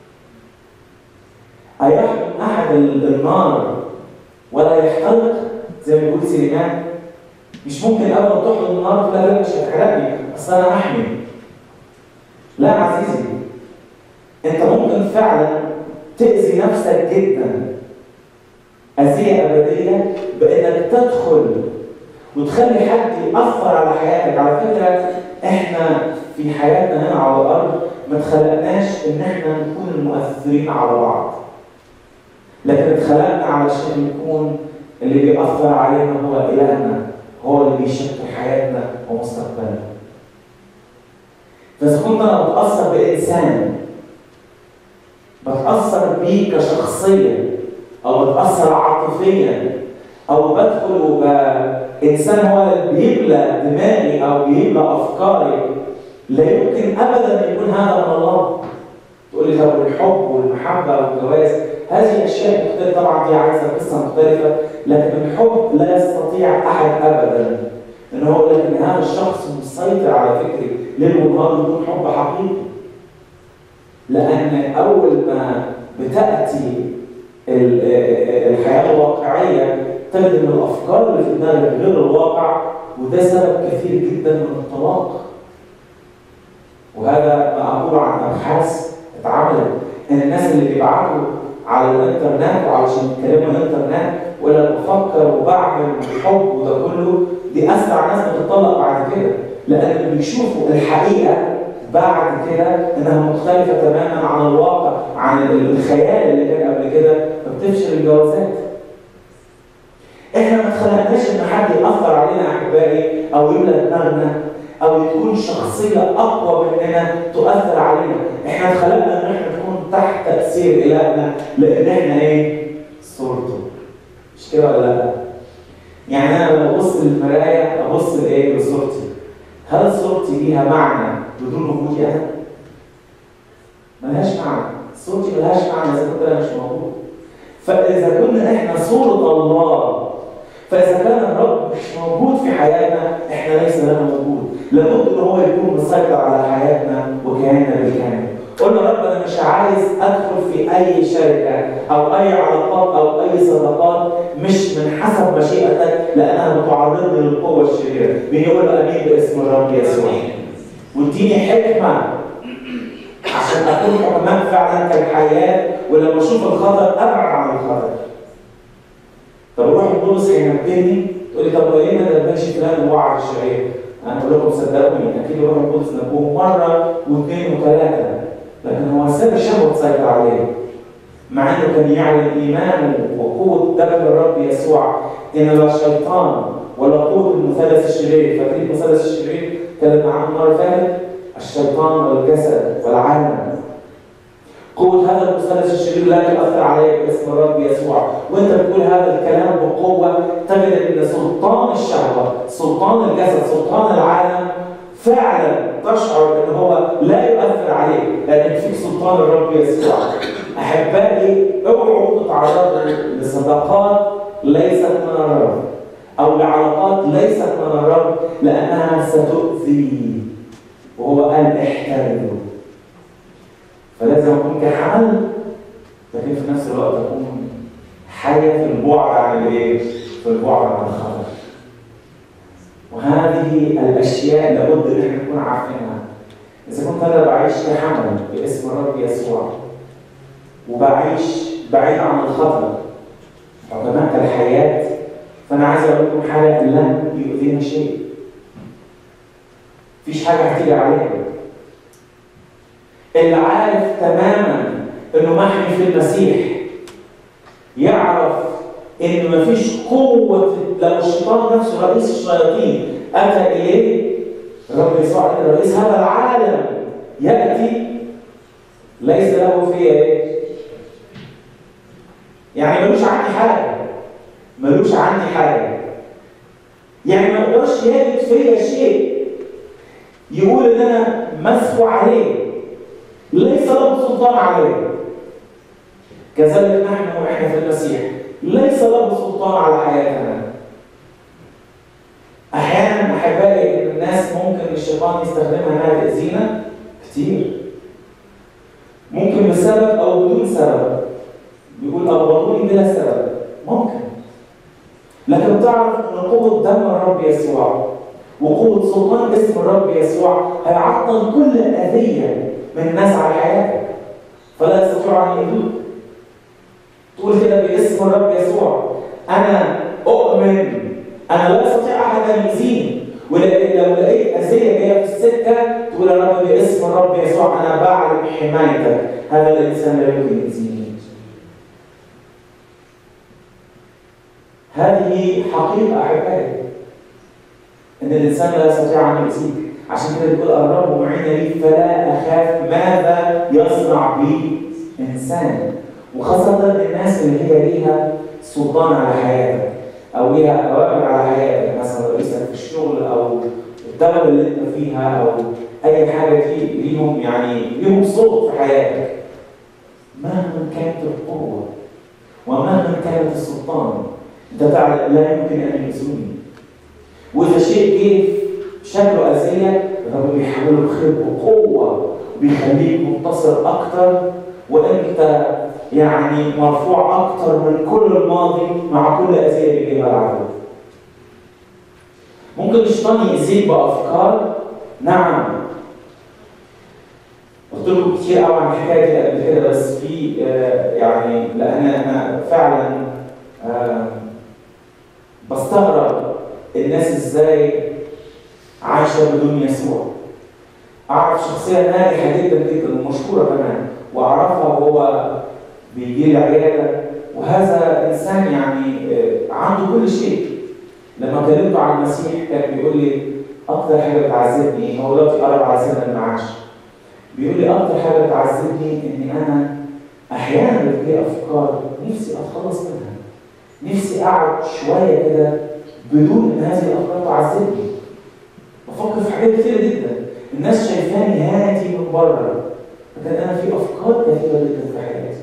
Speaker 1: أيحكم أحد النار ولا يحترق زي ما بيقول سليمان؟ مش ممكن أبدا تحضر النار لا لا مش هتحرقني أصل أنا محمي. لا عزيزي، أنت ممكن فعلا تأذي نفسك جدا أذية أبدية بأنك تدخل وتخلي حد يأثر على حياتك. على فكرة إحنا في حياتنا هنا على الأرض ما اتخلقناش إن إحنا نكون المؤثرين على بعض، لكن اتخلقنا علشان يكون اللي بيأثر علينا هو إلهنا، هو اللي بيشكل حياتنا ومستقبلنا. فإذا كنت أنا بتأثر بإنسان، بتأثر بيه كشخصية أو بتأثر عاطفيا أو بدخل وإنسان هو اللي بيملى دماغي أو بيملى أفكاري، لا يمكن أبدا أن يكون هذا من الله. تقول لي طب الحب والمحبة والجواز هذه أشياء مختلفة، طبعا دي عايزة قصة مختلفة، لكن الحب لا يستطيع أحد أبدا إن هو يقول لك إن هذا الشخص مسيطر على فكري ليل ونهار بدون حب حقيقي. لأن أول ما بتأتي الحياة الواقعية تجد إن الأفكار اللي في دماغك غير الواقع، وده سبب كثير جدا من الطلاق. وهذا ما أقول عن أبحاث اتعملت إن الناس اللي بيبعتوا على الإنترنت وعلشان يتكلموا الإنترنت ولا بفكر وبعمل وحب وده كله، دي أسرع ناس بتطلق بعد كده، لأن بيشوفوا الحقيقة بعد كده إنها مختلفة تماماً عن الواقع، عن الخيال اللي كان قبل كده، فبتفشل الجوازات. إحنا ما اتخلقناش إن حد يأثر علينا أحبائي أو يملى دماغنا أو يكون شخصية أقوى مننا تؤثر علينا. إحنا اتخلقنا إن إحنا نكون تحت تأثير إلهنا، لأن إحنا إيه؟ صورته. مش كده ولا لأ؟ يعني أنا لما أبص للمراية أبص لإيه؟ لصورتي. هل صورتي ليها معنى بدون وجودي أنا؟ ملهاش معنى. صورتي ملهاش معنى إذا كنت أنا مش موجود. فإذا كنا إحنا صورة الله، فإذا كان الرب مش موجود في حياتنا، إحنا ليس لنا وجود. لابد إن هو يكون مسيطر على حياتنا وكياننا بالكامل. قلنا رب أنا مش عايز أدخل في أي شركة أو أي علاقات أو أي صداقات مش من حسب مشيئتك، لأنها بتعرضني للقوة الشريرة. مين يقول آمين باسم الرب يسوع؟ واديني حكمة عشان أكون حكماء فعلا كالحياة، ولما اشوف الخطر ابعد عن الخطر. طب الروح القدس هينبهني، تقول لي طب ليه ما نبهش فلان وعد الشرير؟ انا اقول لكم صدقوني اكيد الروح القدس نبهه مره واثنين وثلاثه، لكن هو ساب الشهوه تسيطر عليه. مع انه كان يعلن ايمانه وقوه دم الرب يسوع ان لا شيطان ولا قوه المثلث الشرير. فاكرين المثلث الشرير كلمنا عنه المره اللي فاتت؟ الشيطان والجسد والعالم. قوة هذا المثلث الشرير لا تؤثر عليك باسم الرب يسوع، وانت بتقول هذا الكلام بقوة تجد ان سلطان الشهوة، سلطان الجسد، سلطان العالم فعلا تشعر ان هو لا يؤثر عليك لان فيك سلطان الرب يسوع. احبائي اوعوا تتعرضوا لصداقات ليست من الرب او لعلاقات ليست من الرب لانها ستؤذي، وهو قال احترموا. فلازم اكون كحمل لكن في نفس الوقت اكون حية في البعد عن الايه؟ في البعد عن الخطر. وهذه الاشياء لابد ان احنا نكون عارفينها. اذا كنت انا بعيش كحمل باسم الرب يسوع وبعيش بعيد عن الخطر حكماء الحياة، فانا عايز اقول لكم حاجه لن يؤذينا شيء. مفيش حاجه هتيجي علينا. اللي عارف تماما انه محمي في المسيح يعرف ان مفيش قوه. لو الشيطان نفسه رئيس الشياطين اتى اليه الرب يسوع رئيس هذا العالم ياتي ليس له فيه ايه؟ يعني ملوش عندي حاجه، ملوش عندي حاجه. يعني ما يقدرش يجد فيا شيء يقول ان انا مسحوق عليه، ليس له سلطان عليه. كذلك نحن واحنا في المسيح ليس له سلطان على حياتنا. احيانا احبائي الناس ممكن الشيطان يستخدمها انها تاذينا كتير، ممكن بسبب او بدون سبب. بيقول اغضبوني بلا سبب، ممكن. لكن تعرف ان قوه دم الرب يسوع وقوه سلطان اسم الرب يسوع هيعطل كل اذيه من الناس على حياتك، فلا يستطيع ان يدوك. تقول كده باسم الرب يسوع انا اؤمن انا لا استطيع احد ان يؤذيني، ولو لقيت اذيه جايه في السكه تقول يا رب باسم الرب يسوع انا بعلم حمايتك، هذا الانسان لا يمكن يؤذيني. هذه حقيقه احبائي ان الانسان لا يستطيع ان يؤذيك. عشان كده بيقول الرب معين لي فلا اخاف ماذا يصنع بي انسان. وخاصه الناس اللي هي ليها سلطان على حياتك او ليها اوامر على حياتك، مثلا رئيسك في الشغل او الدوله اللي انت فيها او اي حاجه دي ليهم يعني ليهم صوت في حياتك. مهما كانت القوه ومهما كانت السلطان انت تعرف لا يمكن ان يؤذوني. واذا شيء جه شكله اذيه الرب بيحوله بخير بقوه وبيخليك منتصر اكتر، وانت يعني مرفوع اكتر من كل الماضي مع كل اذيه بيجيبها العدو. ممكن الشيطان يأذيك بافكار، نعم. قلت لكم كتير قوي عن الحكايه دي قبل كده، بس في آه يعني لان انا فعلا آه بستغرب الناس ازاي عايشه بدون يسوع. اعرف شخصيه ناجحه جدا جدا ومشهوره كمان، واعرفها وهو بيجي لي عياده، وهذا انسان يعني عنده كل شيء. لما كلمته عن المسيح كان بيقول لي اكثر حاجه بتعذبني، هو دلوقتي قرب على سن المعاش، بيقول لي اكثر حاجه بتعذبني اني انا احيانا بتجي افكار نفسي اتخلص منها، نفسي اقعد شويه كده بدون ان هذه الافكار تعذبني. بفكر في حاجات كتيره جدا، الناس شايفاني هادي من بره، لكن انا في افكار كثيره جدا في حياتي.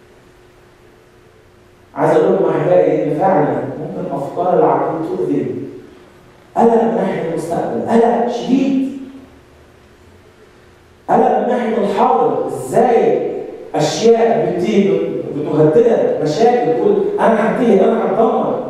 Speaker 1: عايز اقول لكم احبائي ان فعلا ممكن افكار العقل تؤذي. قلق من ناحيه المستقبل، قلق شديد. قلق من ناحيه الحاضر، ازاي اشياء بتيجي بتهددك، مشاكل تقول انا هنتهي انا هتدمر.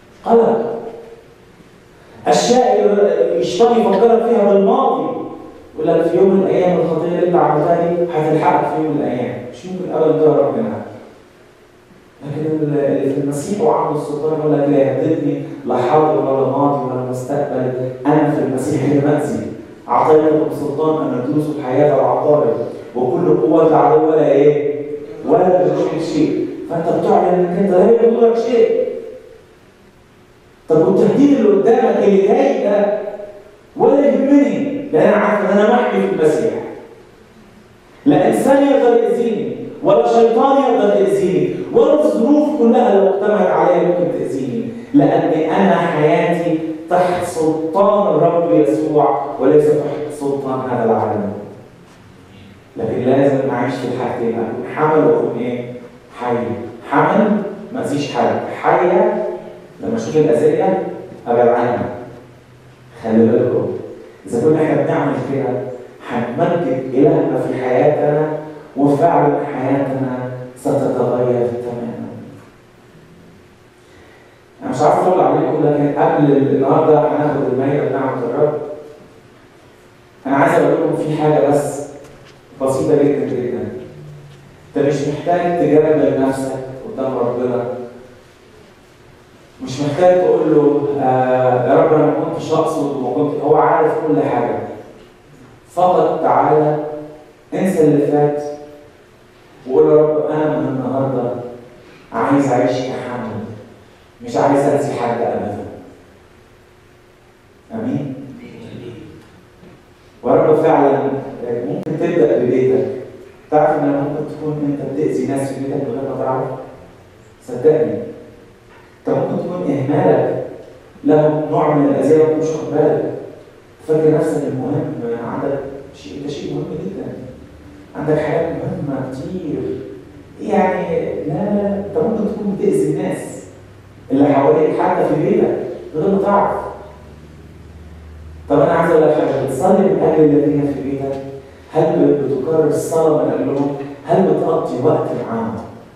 Speaker 1: قلق. اشياء الشيطان يفكرك فيها بالماضي يقول لك في يوم من الايام الخطيه اللي انت عملتها دي هتلحقك في يوم من الايام، مش ممكن ابدا تهرب منها. لكن اللي في المسيح وعنده السلطان يقول لك لا يهددني لا حاضر ولا ماضي ولا مستقبل، انا في المسيح المأذي اعطيتكم سلطان ان تدوسوا الحياه والعقارب وكل قوه العدو ولا ايه؟ ولا تدركوا شيء. فانت بتعلن انك انت لا يضرك شيء. طب والتهديد اللي قدامك اللي جاي ده ولا يهمني، لان انا عارف ان انا محمي في المسيح. لا انسان يقدر يأذيني ولا شيطان يقدر يأذيني ولا الظروف كلها لو اجتمعت عليا ممكن تأذيني، لأن أنا حياتي تحت سلطان الرب يسوع وليس تحت سلطان هذا العالم. لكن لازم أعيش في الحاجتين، أكون حمل وأكون إيه؟ حي. حمل ما أذيش حد، حية لما أشوف الأذية أبعد عنها. خلي بالكم إذا كنا إحنا بنعمل كده هنمجد إلهنا في حياتنا وفعلا حياتنا ستتغير تماما. أنا مش عارف أقول عليكم، لكن قبل النهارده هناخد المية بنعمة الرب. أنا عايز أقول لكم في حاجة بس بسيطة جدا جدا. أنت مش محتاج تجرب نفسك قدام ربنا. مش محتاج تقول له آه يا رب أنا ما كنتش أقصد وما كنت، هو عارف كل حاجة. فقط تعالى انسى اللي فات وقول يا رب انا من النهارده عايز اعيش كحمل، مش عايز اذي حد ابدا. امين. ورب فعلا ممكن تبدا ببيتك. تعرف ان ممكن تكون انت بتاذي ناس في بيتك من غير ما تعرف. صدقني انت ممكن تكون اهمالك له نوع من الاذيه وانت مش واخد بالك. فاكر نفسك المهم، عندك شيء، ده شيء مهم جدا. عندك حاجات مهمه كتير. يعني لا لا انت ممكن تكون بتأذي الناس اللي حواليك حتى في بيتك غير ما تعرف. طب انا عايز اقول لك حاجه، بتصلي من اجل الذين في بيتك؟ هل بتكرر الصلاه من اجلهم؟ هل بتقضي وقت معاهم؟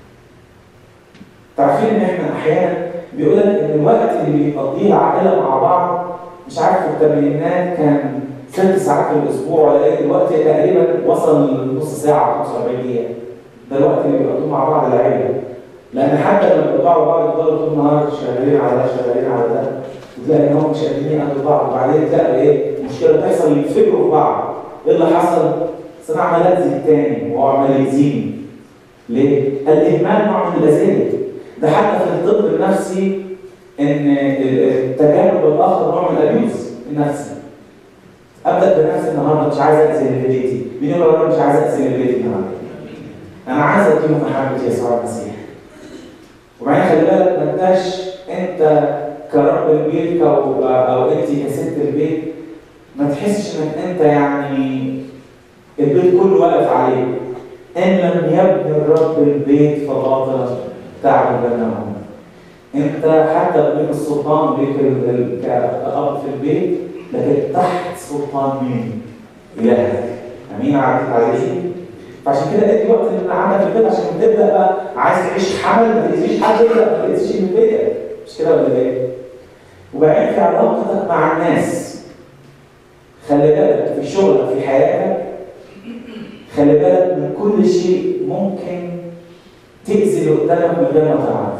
Speaker 1: تعرفين ان احنا احيانا بيقول لك ان الوقت اللي بيقضيه العائله مع بعض، مش عارف في الثمانينات كان ست ساعات في الاسبوع، ولا الوقت تقريبا وصل لنص ساعه خمسة وأربعين دقيقه. ده الوقت اللي بيقضوه مع بعض العيله. لان حتى لما بيقعدوا مع بعض يفضلوا طول النهار شغالين على ده شغالين على ده، وتلاقي ان هم مش قادرين يقابلوا بعض، وبعدين تلاقي ايه؟ مشكله تحصل ينفجروا في بعض. ايه اللي حصل؟ انا عمال اذي الثاني وهو عمال يزيني. ليه؟ الاهمال نوع من الاذيه. ده حتى في الطب النفسي ان التجارب الاخر نوع من الابيوز النفسي. ابدا بنفسي النهارده مش عايز اذي اللي في بيتي، مين يقول انا مش عايز اذي اللي في بيتي النهارده؟ انا عايز اديهم محبه يسوع المسيح. وبعدين خلي بالك ما انتش انت كرب البيت او او انت كست البيت ما تحسش انك انت يعني البيت كله واقف عليك. ان لم يبني الرب البيت فباطلا تعب بناؤه. انت حتى ليك السلطان ليك كأب في البيت، لكن تحت سلطان مين؟ إلهك. امين. عارف عليه؟ فعشان كده ادي وقت اللي عندك في البيت عشان تبدا بقى عايز تعيش حمل، ما تاذيش حد، ما تاذيش من بيتك. مش كده ولا ايه؟ وبعدين في علاقتك مع الناس خلي بالك، في شغلك في حياتك خلي بالك من كل شيء ممكن تأذي اللي قدامك من غير ما تعرف.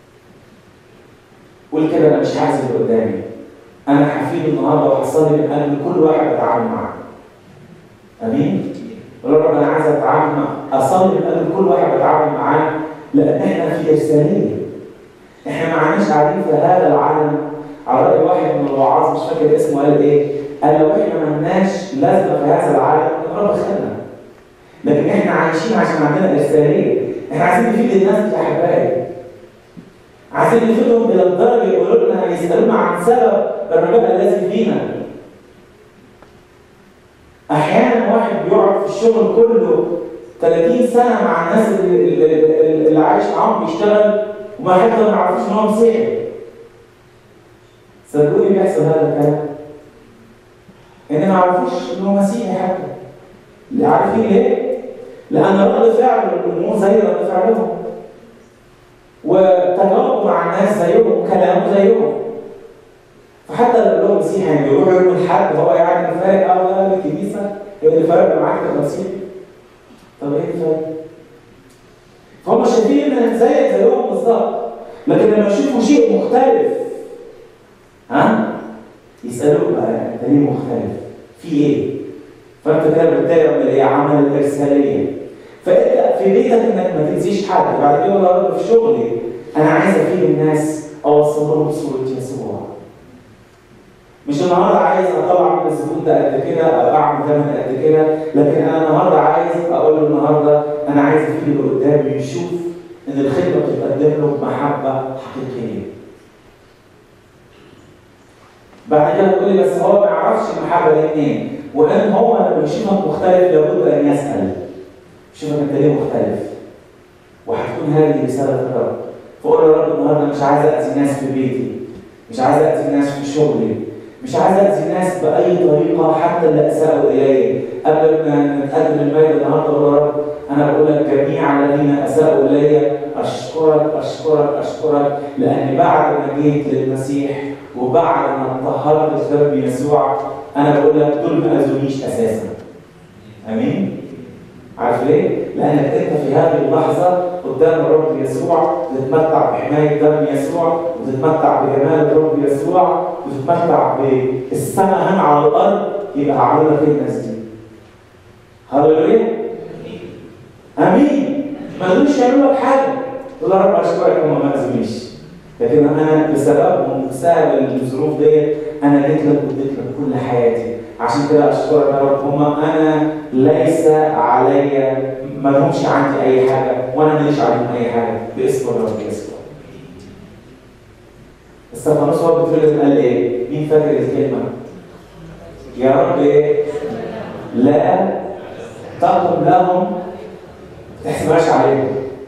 Speaker 1: قول كده انا مش هأذي اللي قدامي، انا هفيد النهارده وهصلي من اجل كل واحد بتعامل معاه. امين؟ قول يا رب انا عايز اتعامل مع اصلي من اجل كل واحد بتعامل معاه، لان احنا في ارساليه. احنا ما عادش قاعدين في هذا العالم. على راي واحد من الوعاظ مش فاكر اسمه قال ايه؟ قال لو احنا ما لناش لازمه في هذا العالم كان رب خلقنا. لكن احنا عايشين عشان عندنا ارساليه. احنا عايزين نفيد الناس يا احبائي. عايزين نفيدهم الى الدرجه يقولوا لنا يسالونا عن سبب الرجاء الذي فينا. احيانا واحد بيقعد في الشغل كله ثلاثين سنه مع الناس اللي, اللي, اللي عايش معاهم بيشتغل وما حتى ما يعرفوش ان هو مسيحي. صدقوني بيحصل هذا الكلام. ان ما يعرفوش ان هو مسيحي حتى. عارفين ليه؟ لان رد فعل الامور زي رد فعلهم. وتجاوبوا مع الناس زيهم وكلامه زيهم. حتى لو هو مسيحي يعني بيروح يوم الحد هو يعني فارق او لا الكنيسه هي اللي فارقه معاك التفاصيل. طب ايه الفرق؟ فهم شايفين ان زيك زيهم بالظبط، لكن لما يشوفوا شيء مختلف ها يسالوك بقى انت ليه مختلف؟ في ايه؟ فانت كده بتعمل ايه؟ عمل الارساليه. فابدا في بيتك انك ما تنسيش حد، بعد كده والله في شغلي انا عايز افيد الناس اوصل لهم صوره يسوع. مش النهارده عايز اطلع من الزبون ده قد كده او اعمل ثمن قد كده، لكن انا النهارده عايز اقول له النهارده انا عايز افيد اللي قدامي يشوف ان الخدمه بتتقدم له بمحبه حقيقيه. بعد كده تقول لي بس هو ما يعرفش المحبه دي منين؟ وان هو لما يشوفك مختلف لابد ان يسال. يشوفك انت ليه مختلف؟ وهتكون هذه رساله الرب. فقول يا رب النهارده مش عايز اذي ناس في بيتي، مش عايز اذي ناس في شغلي، مش عايز اذي الناس باي طريقه حتى اللي اساءوا الي. قبل ما نتقدم المجد النهارده اقول يا رب انا بقول لك جميع الذين اساءوا الي اشكرك اشكرك اشكرك، لان بعد ما جيت للمسيح وبعد ما اتطهرت بدم يسوع انا بقول لك دول ما اذونيش اساسا. امين؟ عارف ليه؟ لانك انت في هذه اللحظه قدام الرب يسوع تتمتع بحمايه دم يسوع، وتتمتع بجمال الرب يسوع، وتتمتع بالسماء هنا على الارض. يبقى عامله فين الناس دي؟ هللويا؟ امين؟ ما يقدروش يعملوا لك حاجه. تقول يا رب اشكرك هم ما اذونيش، لكن انا بسببهم بسبب الظروف ديت انا جيت لك واديت لك كل حياتي. عشان كده اشكرك يا رب هم انا ليس علي ما لهمش عندي اي حاجه وانا ماليش عليهم اي حاجه باسم الرب يسوع. استفانوس هو بيتولد قال ايه؟ مين فاكر الكلمه؟ يا رب ايه؟ لا تقم لهم ما تحسبهاش عليهم.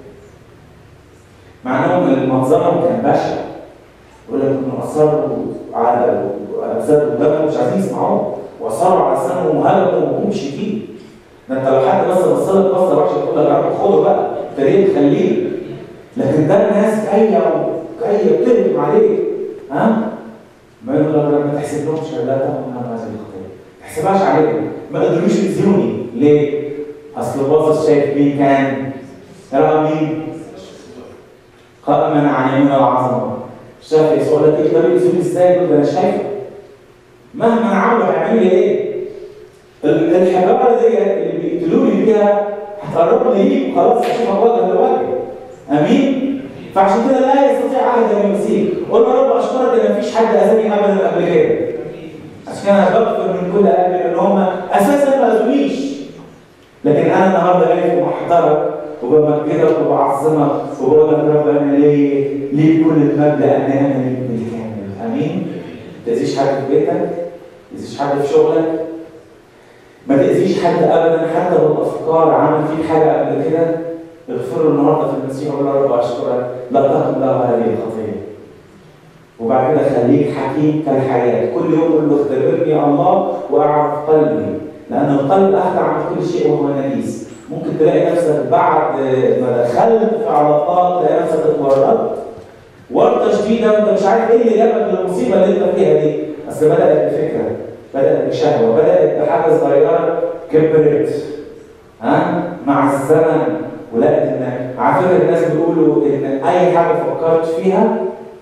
Speaker 1: مع انهم منظرهم كان بشع، يقول لك انهم اصروا على ابزاد قدامهم مش عايزين يسمعوه، واصروا على لسانهم وهلكوا وهم شديد. ده انت لو حد بس بص لك بصه وحشه تقول لك يا رب خده بقى انت ليه تخليه؟ لكن ده الناس جايه جايه بتهجم عليه ها؟ ما يقول لك ما تحسبلهمش لا تهمهم هذه الخطيه، ما تحسبهاش عليهم، ما قدروش يأذوني. ليه؟ اصل باصص شايف مين كان؟ ترى مين؟ قائما عن يمين العظمه. شاف يسوع لك يقدر يأذوني ازاي؟ يقول ده انا شايفه. مهما عملوا هيعملوا لي ايه؟ الحجاره دي اللي بيقتلوني بيها هتقرب لي ليك وخلاص اشوفك وجها لوجه. امين؟ فعشان كده لا يستطيع احد ان يمسيك. قول يا رب اشكرك ان مفيش حد اذاني ابدا قبل كده. عشان كده انا بغفر من كل قلبي ان هم اساسا ما اذونيش. لكن انا النهارده جاي في محضرك وبمجدك وبعظمك وبقول لك يا رب انا ليه ليه كل المجد ان انا ليك بالكامل. امين؟ ما تاذيش حد في بيتك، ما تاذيش حد في شغلك، ما تاذيش حد ابدا حتى بالافكار عمل فيك حاجه قبل كده. اغفر له النهارده في المسيح وقول له يا رب اشكرك لا تقم له هذه الخطيه. وبعد كده خليك حكيم كالحياه، كل يوم قول له اختبرني يا الله واعرف قلبي، لان القلب اخدع عن كل شيء وهو نجيس. ممكن تلاقي نفسك بعد ما دخلت في علاقات تلاقي نفسك اتورطت ورطه شديده وانت مش عارف ايه اللي جابك للمصيبه اللي انت فيها دي. اصل بدات بفكره، بدات بشهوه، بدات بحاجه صغيره كبرت ها مع الزمن، ولقيت ان على فكره الناس بيقولوا ان اي حاجه فكرت فيها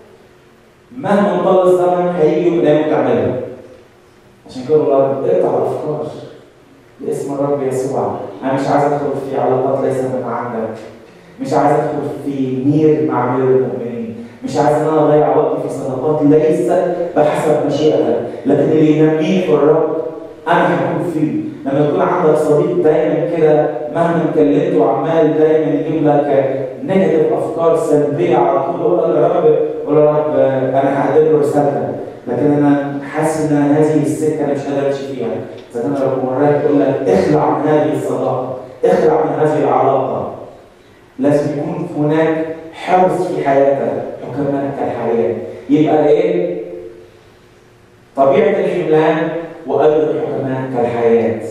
Speaker 1: مهما طال الزمن هيجي يوم من الايام تعملها. عشان كده والله اقطع الافكار باسم الرب يسوع. انا مش عايز ادخل في علاقات ليس من عندك، مش عايز ادخل في نير مع غير المؤمنين، مش عايز ان انا اضيع وقتي في صداقات ليست بحسب مشيئتك، لكن اللي ينميه في الرب انا هكون فيه. لما يكون عندك صديق دايما كده مهما كلمته وعمال دايما يجيب لك نيجاتيف افكار سلبيه على طول، قول يا رب قول يا رب انا هقدم له رسالتك، لكن انا حاسس ان هذه السكه انا مش قادر امشي فيها. اذا كان رب مرات يقول لك اخلع من هذه الصداقه، اخلع من هذه العلاقه. لازم يكون هناك حرص في حياتك حكماء كالحياه. يبقى ايه؟ طبيعه الحملان وايضا حكماء كالحياه.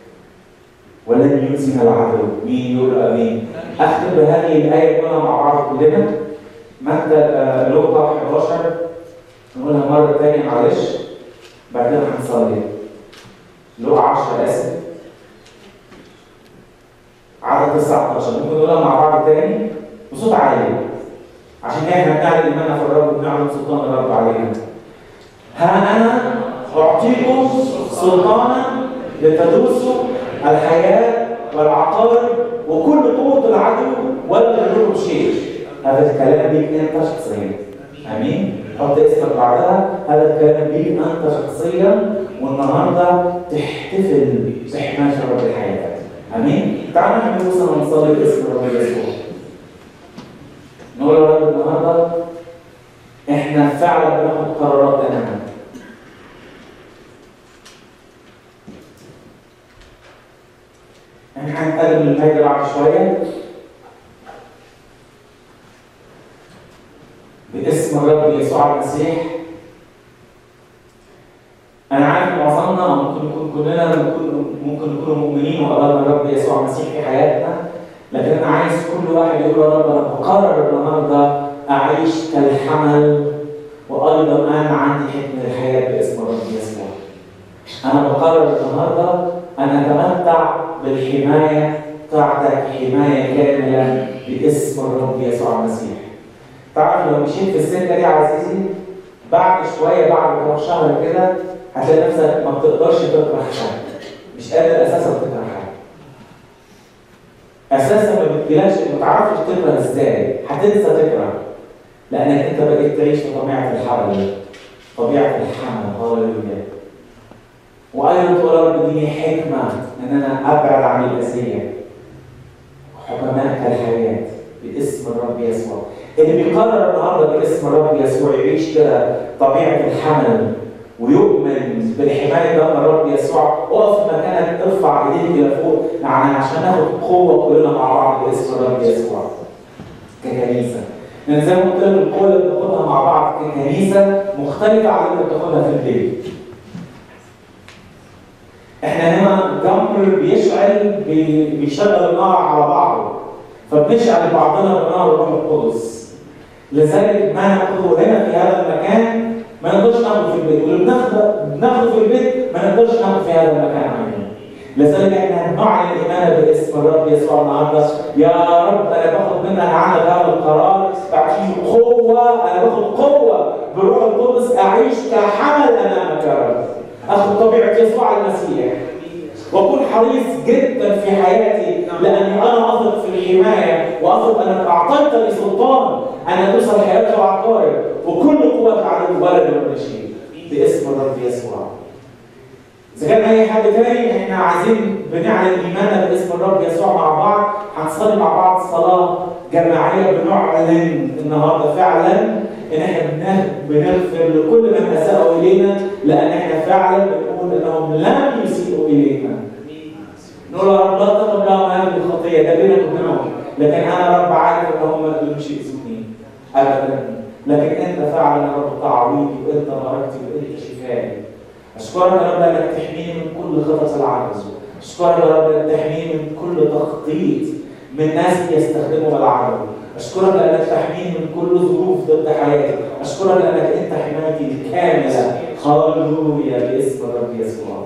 Speaker 1: ولن يؤذن العدو. مين يقول امين؟ اختم بهذه الايه كلها مع بعض كلنا. متى لوقا احد عشر نقولها مرة تانية معلش، بعد كده هنصلي. لوقا عشرة آسف. عدد تسعة عشر، ممكن نقولها مع بعض تاني بصوت عالي. عشان احنا بنعلن إيماننا في الرب وبنعلن سلطان الرب علينا. ها أنا أعطيكم سلطانا لتدوسوا الحياة والعقارب وكل قوة العدو ولا تضركم شيء. هذا الكلام بيك أنت شخصيا. آمين؟ حط اسمك بعدها. هذا الكلام بيك أنت شخصيا، والنهارده تحتفل بحماية الرب لحياتك. آمين؟ تعالوا نحن نوصل ونصلي باسم الرب يسوع. نقول يا رب النهارده احنا فعلا بناخد قرارات تماما. احنا هنتقدم للمجد بعد شويه باسم الرب يسوع المسيح. انا عارف معظمنا ممكن نكون كلنا ممكن نكون مؤمنين وقبلنا الرب يسوع المسيح في حياتنا، لكن انا عايز كل واحد يقول يا رب انا بقرر النهارده اعيش كالحمل، وايضا انا عندي حكمه الحياه باسم الرب يسوع. انا بقرر النهارده ان اتمتع بالحمايه بتاعتك، حمايه كامله باسم الرب يسوع المسيح. تعرف لو مشيت في السكه دي يا عزيزي، بعد شويه بعد كام شهر كده هتلاقي نفسك ما بتقدرش تكره حاجه، مش قادر اساسا تكره حاجه. اساسا ما بتجيلكش، ما تعرفش تكره ازاي، هتنسى تكره. لانك انت بقيت تعيش في طبيعه الحمل، طبيعه الحمل. هاليلويا. وايضا تقول يا رب اديني حكمه ان انا ابعد عن الاذيه. حكماء كالحياه باسم الرب يسوع. اللي بيقرر النهارده باسم الرب يسوع يعيش كده طبيعه الحمل ويؤمن بالحمايه ده الرب يسوع. اقف في مكانك، ارفع ايديك الى فوق يعني عشان ناخد قوه كلنا مع بعض باسم الرب يسوع ككنيسه. لان زي ما قلت لك القوه اللي بناخدها مع بعض ككنيسه مختلفه عن اللي بتاخدها في البيت. احنا هنا جمر بيشعل بيشغل النار على بعضه، فبنشعل بعضنا بنار الروح القدس. لذلك ما ناخده هنا في هذا المكان ما نقدرش ناخده في البيت، واللي بناخده في البيت ما نقدرش ناخده في هذا المكان عينه. لذلك احنا هنعلن الايمان باسم الرب يسوع النهارده. يا رب انا باخد منك عنك هذا القرار، تعطيني قوه، انا باخد قوه بالروح القدس اعيش كحمل امامك يا رب. اخذ طبيعه يسوع المسيح واكون حريص جدا في حياتي، لاني انا اثق في الحمايه واثق انك اعطيتني سلطان ان ادوس الحياه والعقارب وكل قوه عدو ولد ولا شيء باسم الرب يسوع. اذا كان اي حد تاني احنا عايزين بنعلن ايماننا باسم الرب يسوع مع بعض، هنصلي مع بعض صلاه جماعيه بنعلن النهارده فعلا ان احنا بنغفر لكل من اساءوا الينا، لان احنا فعلا بنقول انهم لم يسيئوا الينا. نقول يا رب لا تقبل لهم هذه الخطيه، ده بينك وبينهم، لكن انا رب عارف ان هم ما لهمش يأذوني ابدا، لكن انت فعلا يا رب تعويضي وانت باركتي وانت شفائي. اشكرك يا رب انك تحميني من كل خطط العدو، اشكرك يا رب انك تحميني من كل تخطيط من ناس يستخدموا العدو، اشكرك لانك تحميني من كل ظروف ضد حياتي، اشكرك لانك انت حمايتي الكامله. هاللويا باسم الرب يسوع.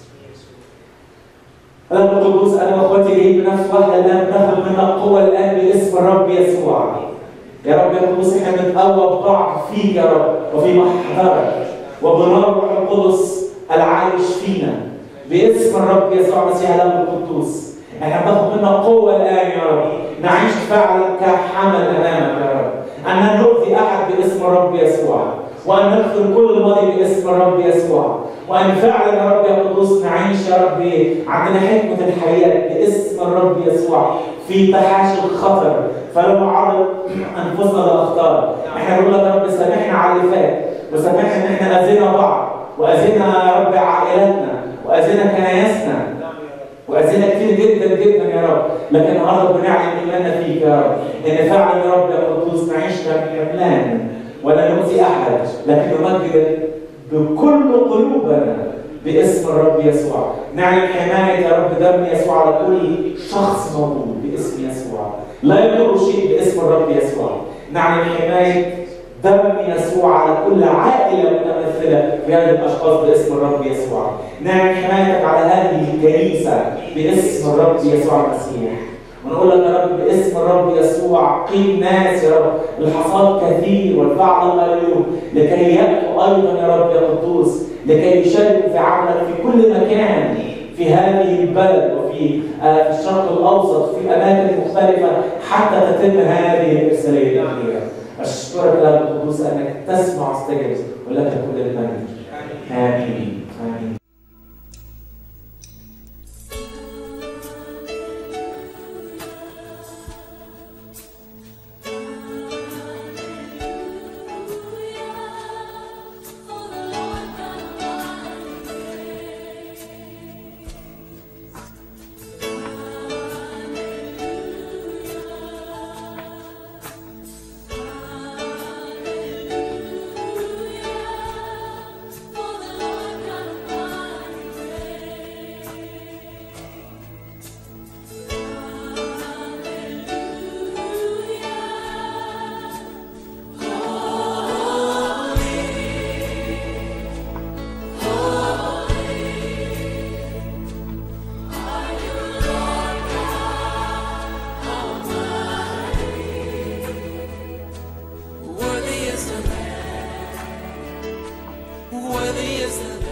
Speaker 1: الرب القدوس انا واخواتي جايين بنفس واحده الان بناخد منك قوه الان باسم الرب يسوع. يا رب يا قدوس احنا بنتقوى بضعف فيك يا رب وفي محضرك وبنار الروح القدس العايش فينا باسم الرب يسوع المسيح الاب القدوس. احنا بناخد منك قوه الان يا رب نعيش فعلا كحمل امامك يا رب، ان لا نؤذي احد باسم الرب يسوع، وان نغفر كل الماضي باسم الرب يسوع، وان فعلا يا رب يا قدوس نعيش يا رب عندنا حكمه الحياه باسم الرب يسوع في تحاشي الخطر، فلا نعرض انفسنا للاخطار. احنا بنقول لك يا رب سامحنا على اللي فات، وسامحنا ان احنا اذينا بعض، واذينا يا رب عائلاتنا، واذينا كنايسنا، واذينا كتير جدا جدا يا رب، لكن النهارده بنعلن ايماننا فيك يا رب ان فعلا يا رب يا قدوس نعيش كاملان ولا نؤذي احد، لكن نمجد بكل قلوبنا باسم الرب يسوع. نعلن حمايه يا رب دم يسوع على كل شخص موجود باسم يسوع، لا يضر شيء باسم الرب يسوع. نعلن حمايه دم يسوع على كل عائلة متمثلة في هذه الأشخاص باسم الرب يسوع. نعم حمايتك على هذه الكنيسة باسم الرب يسوع المسيح. ونقول لك يا رب باسم الرب يسوع قيم ناس يا رب، الحصاد كثير والفعل قليل، لكي يأتوا أيضا يا رب يا قدوس، لكي يشاركوا في عملك في كل مكان في هذه البلد وفي آه في الشرق الأوسط في أماكن مختلفة حتى تتم هذه الإرسالية الأخيرة. أشكرك يا رب القدوس أنك تسمع واستجب ولك كل المجد. آمين آمين.
Speaker 2: Worthy is the